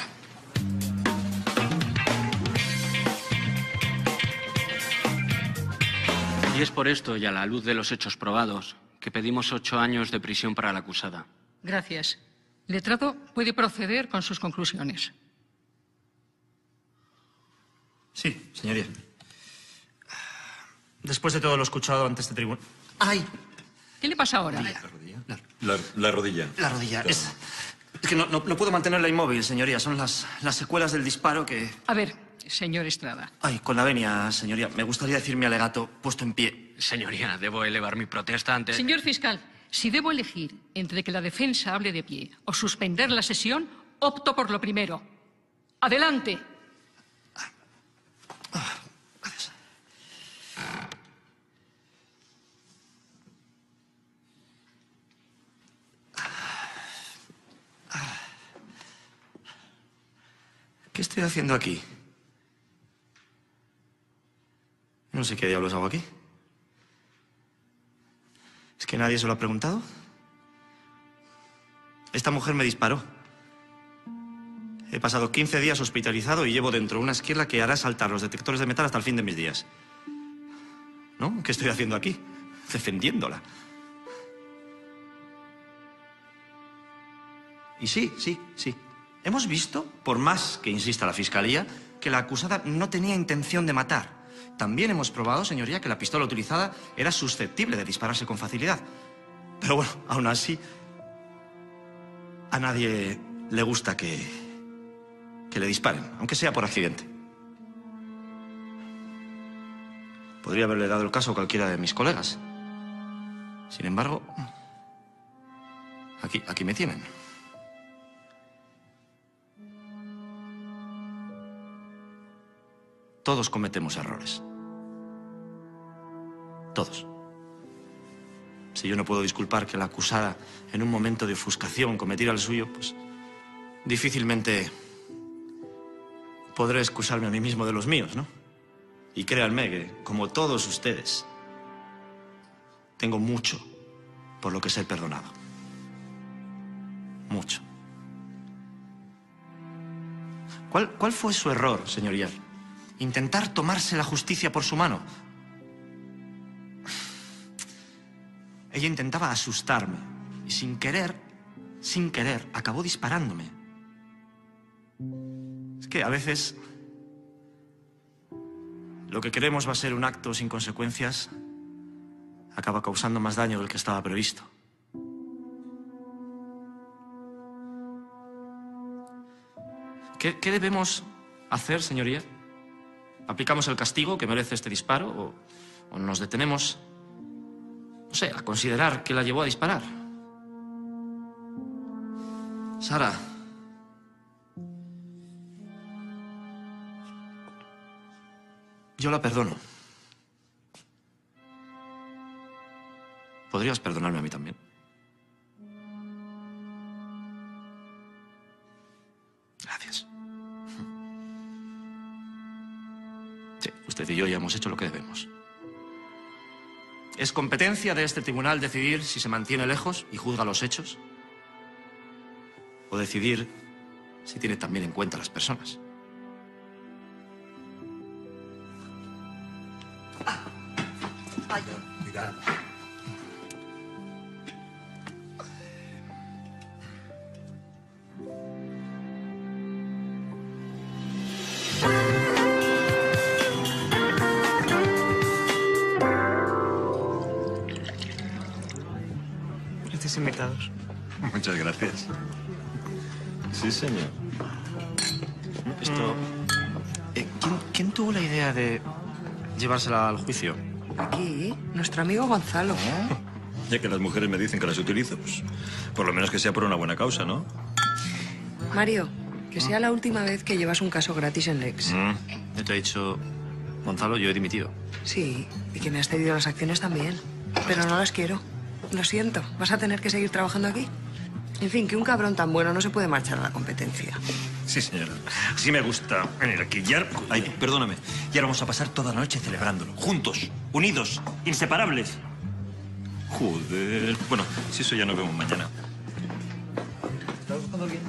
Y es por esto, y a la luz de los hechos probados, que pedimos 8 años de prisión para la acusada. Gracias. Letrado puede proceder con sus conclusiones. Sí, señoría. Después de todo lo escuchado ante este tribunal... ¡Ay! ¿Qué le pasa ahora? La rodilla. La rodilla. Es que no puedo mantenerla inmóvil, señoría. Son las secuelas del disparo que... A ver, señor Estrada. Ay, con la venia, señoría. Me gustaría decir mi alegato puesto en pie. Señoría, debo elevar mi protesta ante... Señor fiscal, si debo elegir entre que la defensa hable de pie o suspender la sesión, opto por lo primero. ¡Adelante! Gracias. ¿Qué estoy haciendo aquí? No sé qué diablos hago aquí. ¿Es que nadie se lo ha preguntado? Esta mujer me disparó. He pasado 15 días hospitalizado y llevo dentro una esquirla que hará saltar los detectores de metal hasta el fin de mis días. ¿No? ¿Qué estoy haciendo aquí? Defendiéndola. Y sí. Hemos visto, por más que insista la Fiscalía, que la acusada no tenía intención de matar. También hemos probado, señoría, que la pistola utilizada era susceptible de dispararse con facilidad. Pero bueno, aún así, a nadie le gusta que le disparen, aunque sea por accidente. Podría haberle dado el caso a cualquiera de mis colegas. Sin embargo, aquí me tienen. Todos cometemos errores. Todos. Si yo no puedo disculpar que la acusada, en un momento de ofuscación, cometiera el suyo, pues difícilmente podré excusarme a mí mismo de los míos, ¿no? Y créanme que, como todos ustedes, tengo mucho por lo que ser perdonado. Mucho. ¿Cuál fue su error, señoría? Intentar tomarse la justicia por su mano. Ella intentaba asustarme y sin querer, acabó disparándome. Es que a veces lo que queremos va a ser un acto sin consecuencias, acaba causando más daño del que estaba previsto. ¿Qué debemos hacer, señoría? ¿Aplicamos el castigo que merece este disparo o nos detenemos, no sé, a considerar que la llevó a disparar? Sara. Yo la perdono. ¿Podrías perdonarme a mí también? Gracias. Sí, usted y yo ya hemos hecho lo que debemos. ¿Es competencia de este tribunal decidir si se mantiene lejos y juzga los hechos? ¿O decidir si tiene también en cuenta a las personas? Mira. Estáis invitados. Muchas gracias. Sí, señor. Esto... ¿Quién tuvo la idea de llevársela al juicio? Aquí, nuestro amigo Gonzalo. Ya que las mujeres me dicen que las utilizo, pues por lo menos que sea por una buena causa, ¿no? Mario, que sea la última vez que llevas un caso gratis en Lex. Yo te he dicho, Gonzalo, yo he dimitido. Sí, y que me has cedido las acciones también. Pero no las quiero. Lo siento, vas a tener que seguir trabajando aquí. En fin, que un cabrón tan bueno no se puede marchar a la competencia. Sí, señora. Sí me gusta venir aquí. Ay, perdóname. Y ahora vamos a pasar toda la noche celebrándolo. Juntos, unidos, inseparables. Joder. Bueno, si eso ya nos vemos mañana. ¿Estás buscando bien?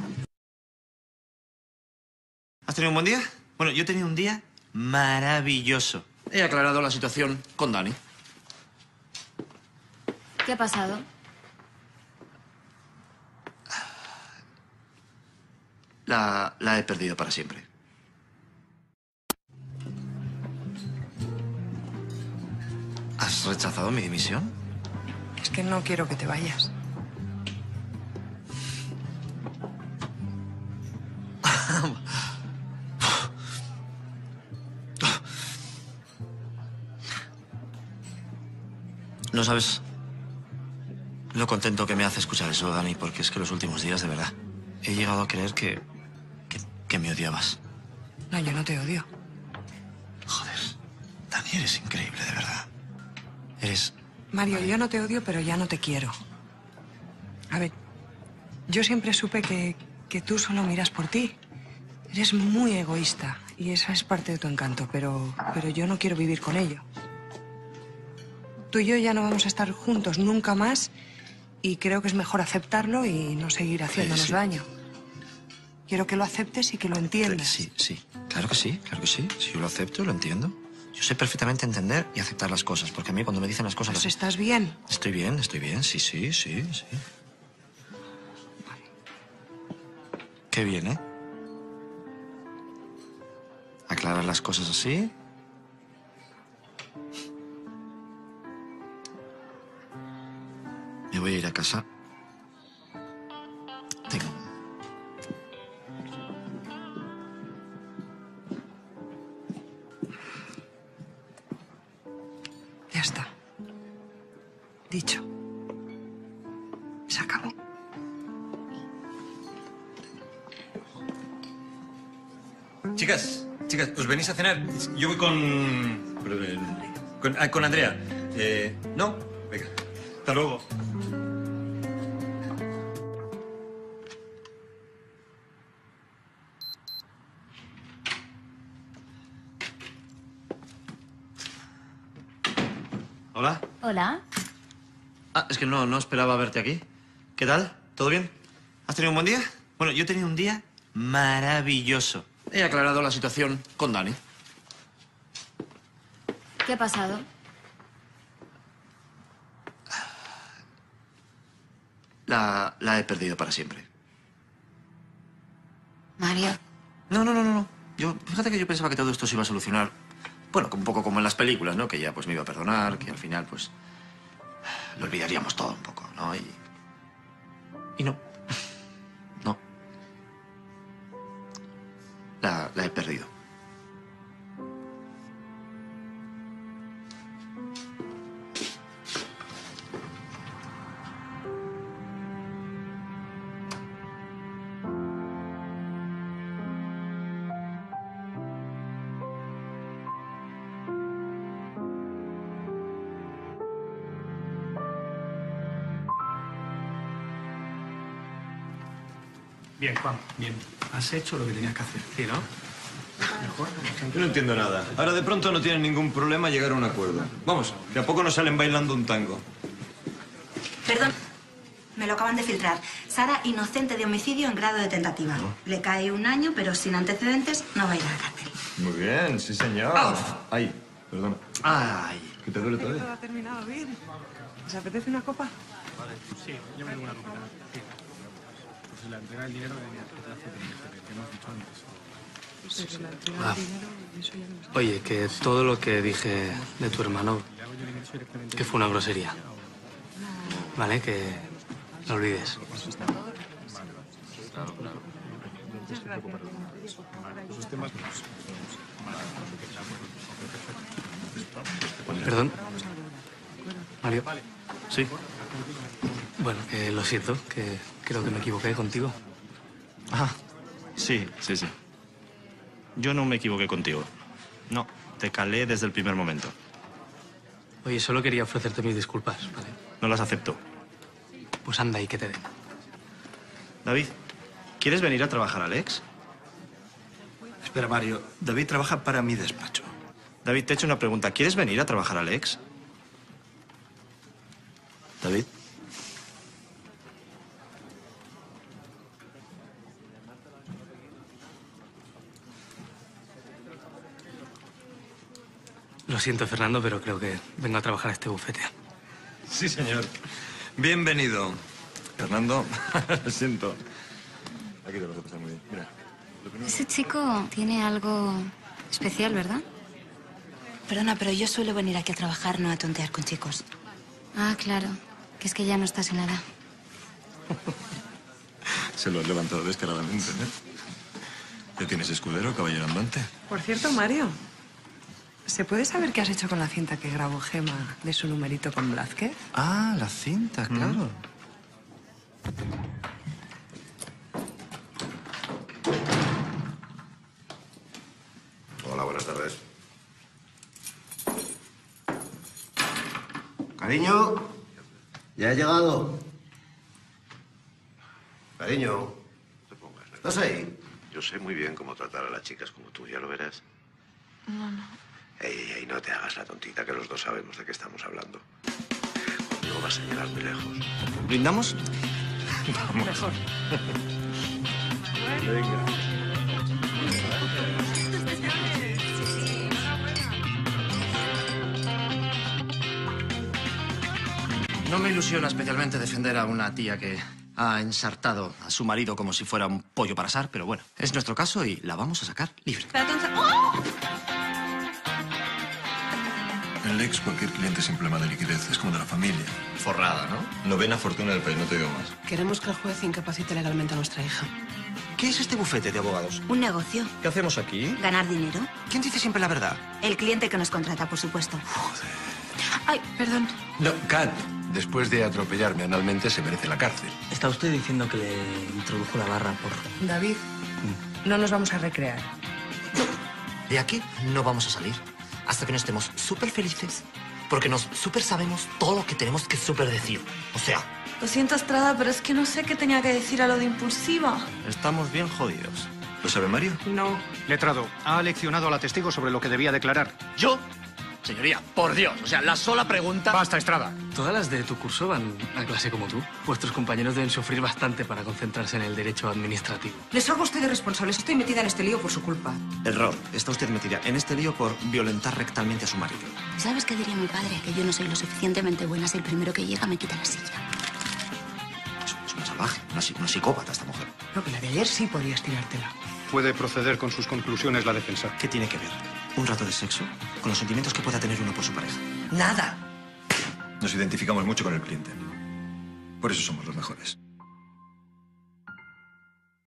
¿Has tenido un buen día? Bueno, yo he tenido un día maravilloso. He aclarado la situación con Dani. ¿Qué ha pasado? La he perdido para siempre. ¿Has rechazado mi dimisión? Es que no quiero que te vayas. No sabes lo contento que me hace escuchar eso, Dani, porque es que los últimos días, de verdad, he llegado a creer que me odiabas. No, yo no te odio. Joder, Dani, eres increíble, de verdad. Eres... Mario, yo no te odio, pero ya no te quiero. A ver, yo siempre supe que tú solo miras por ti. Eres muy egoísta y esa es parte de tu encanto, pero yo no quiero vivir con ello. Tú y yo ya no vamos a estar juntos nunca más y creo que es mejor aceptarlo y no seguir haciéndonos daño. Quiero que lo aceptes y que lo entiendas. Sí. Claro que sí, claro que sí. Si yo lo acepto, lo entiendo. Yo sé perfectamente entender y aceptar las cosas, porque a mí cuando me dicen las cosas... Pues estás bien. Estoy bien, sí. Qué bien, ¿eh? Aclarar las cosas así. Me voy a ir a casa. Ya está. Dicho. Se acabó. Chicas, ¿os venís a cenar? Yo voy con Andrea. ¿No? Venga. Hasta luego. Hola. Hola. Ah, es que no esperaba verte aquí. ¿Qué tal? ¿Todo bien? ¿Has tenido un buen día? Bueno, yo he tenido un día maravilloso. He aclarado la situación con Dani. ¿Qué ha pasado? La he perdido para siempre. Mario. No. Fíjate que yo pensaba que todo esto se iba a solucionar. Bueno, un poco como en las películas, ¿no? Que ella pues me iba a perdonar, que al final pues lo olvidaríamos todo un poco, ¿no? Y no. No. La he perdido. Bien, Juan, bien. Has hecho lo que tenías que hacer. Sí, ¿no? Mejor. Yo no entiendo nada. Ahora de pronto no tienen ningún problema llegar a un acuerdo. Vamos, que a poco nos salen bailando un tango. Perdón, me lo acaban de filtrar. Sara, inocente de homicidio en grado de tentativa. Le cae 1 año, pero sin antecedentes no va a ir a la cárcel. Muy bien, sí, señor. Ay, perdona. Ay. ¿Que te duele Todo todavía? ha terminado bien. ¿Os apetece una copa? Sí, yo me doy una copita. Sí. Pues la entrega del dinero que hemos dicho antes. Pero la entrega Ah. del dinero, eso ya no lo sé. Oye, que todo lo que dije de tu hermano, que fue una grosería. ¿Vale? Que no olvides. ¿Perdón? Mario. Sí. Bueno, que lo siento, que creo que me equivoqué contigo. Ah, sí. Yo no me equivoqué contigo. No, te calé desde el primer momento. Oye, solo quería ofrecerte mis disculpas, ¿vale? No las acepto. Pues anda y que te den. David, ¿quieres venir a trabajar al Alex? Espera, Mario. David trabaja para mi despacho. David, te he hecho una pregunta. ¿Quieres venir a trabajar al Alex? David. Lo siento, Fernando, pero creo que vengo a trabajar a este bufete. Sí, señor. Bienvenido. Fernando, lo siento. Aquí te lo vas a pasar muy bien. Mira. Ese chico tiene algo especial, ¿verdad? Perdona, pero yo suelo venir aquí a trabajar, no a tontear con chicos. Ah, claro. Que es que ya no estás en la edad. Se lo has levantado descaradamente, ¿eh? ¿Ya tienes escudero, caballero andante? Por cierto, Mario, ¿se puede saber qué has hecho con la cinta que grabó Gema de su numerito con Blázquez? Ah, la cinta, claro. Hola, buenas tardes. Cariño, ya he llegado. Cariño, ¿estás ahí? Yo sé muy bien cómo tratar a las chicas como tú, ya lo verás. No. Ey, no te hagas la tontita, que los dos sabemos de qué estamos hablando. Conmigo vas a llegar muy lejos. ¿Brindamos? Vamos. Mejor. Venga. No me ilusiona especialmente defender a una tía que ha ensartado a su marido como si fuera un pollo para asar, pero bueno, es nuestro caso y la vamos a sacar libre. En el ex, cualquier cliente es un problema de liquidez. Es como de la familia. Forrada, ¿no? Novena fortuna del país, no te digo más. Queremos que el juez incapacite legalmente a nuestra hija. ¿Qué es este bufete de abogados? Un negocio. ¿Qué hacemos aquí? Ganar dinero. ¿Quién dice siempre la verdad? El cliente que nos contrata, por supuesto. Ay, perdón. No, Kat, después de atropellarme analmente se merece la cárcel. ¿Está usted diciendo que le introdujo la barra por...? David, no nos vamos a recrear. De aquí no vamos a salir hasta que no estemos súper felices, porque nos súper sabemos todo lo que tenemos que súper decir. O sea, Lo siento, Estrada, pero es que no sé qué tenía que decir a lo de impulsiva. estamos bien jodidos. ¿Lo sabe Mario? No. Letrado, ha leccionado a la testigo sobre lo que debía declarar. ¿Yo? Señoría, por Dios. O sea, la sola pregunta... Basta, Estrada. Todas las de tu curso van a clase como tú. Vuestros compañeros deben sufrir bastante para concentrarse en el derecho administrativo. Les hago a ustedes responsables. Estoy metida en este lío por su culpa. Error. Está usted metida en este lío por violentar rectalmente a su marido. ¿Sabes qué diría mi padre? Que yo no soy lo suficientemente buena si el primero que llega me quita la silla. Es una salvaje, una psicópata esta mujer. No, que la de ayer sí podías tirártela. Puede proceder con sus conclusiones la defensa. ¿Qué tiene que ver un rato de sexo con los sentimientos que pueda tener uno por su pareja? Nada. Nos identificamos mucho con el cliente. Por eso somos los mejores.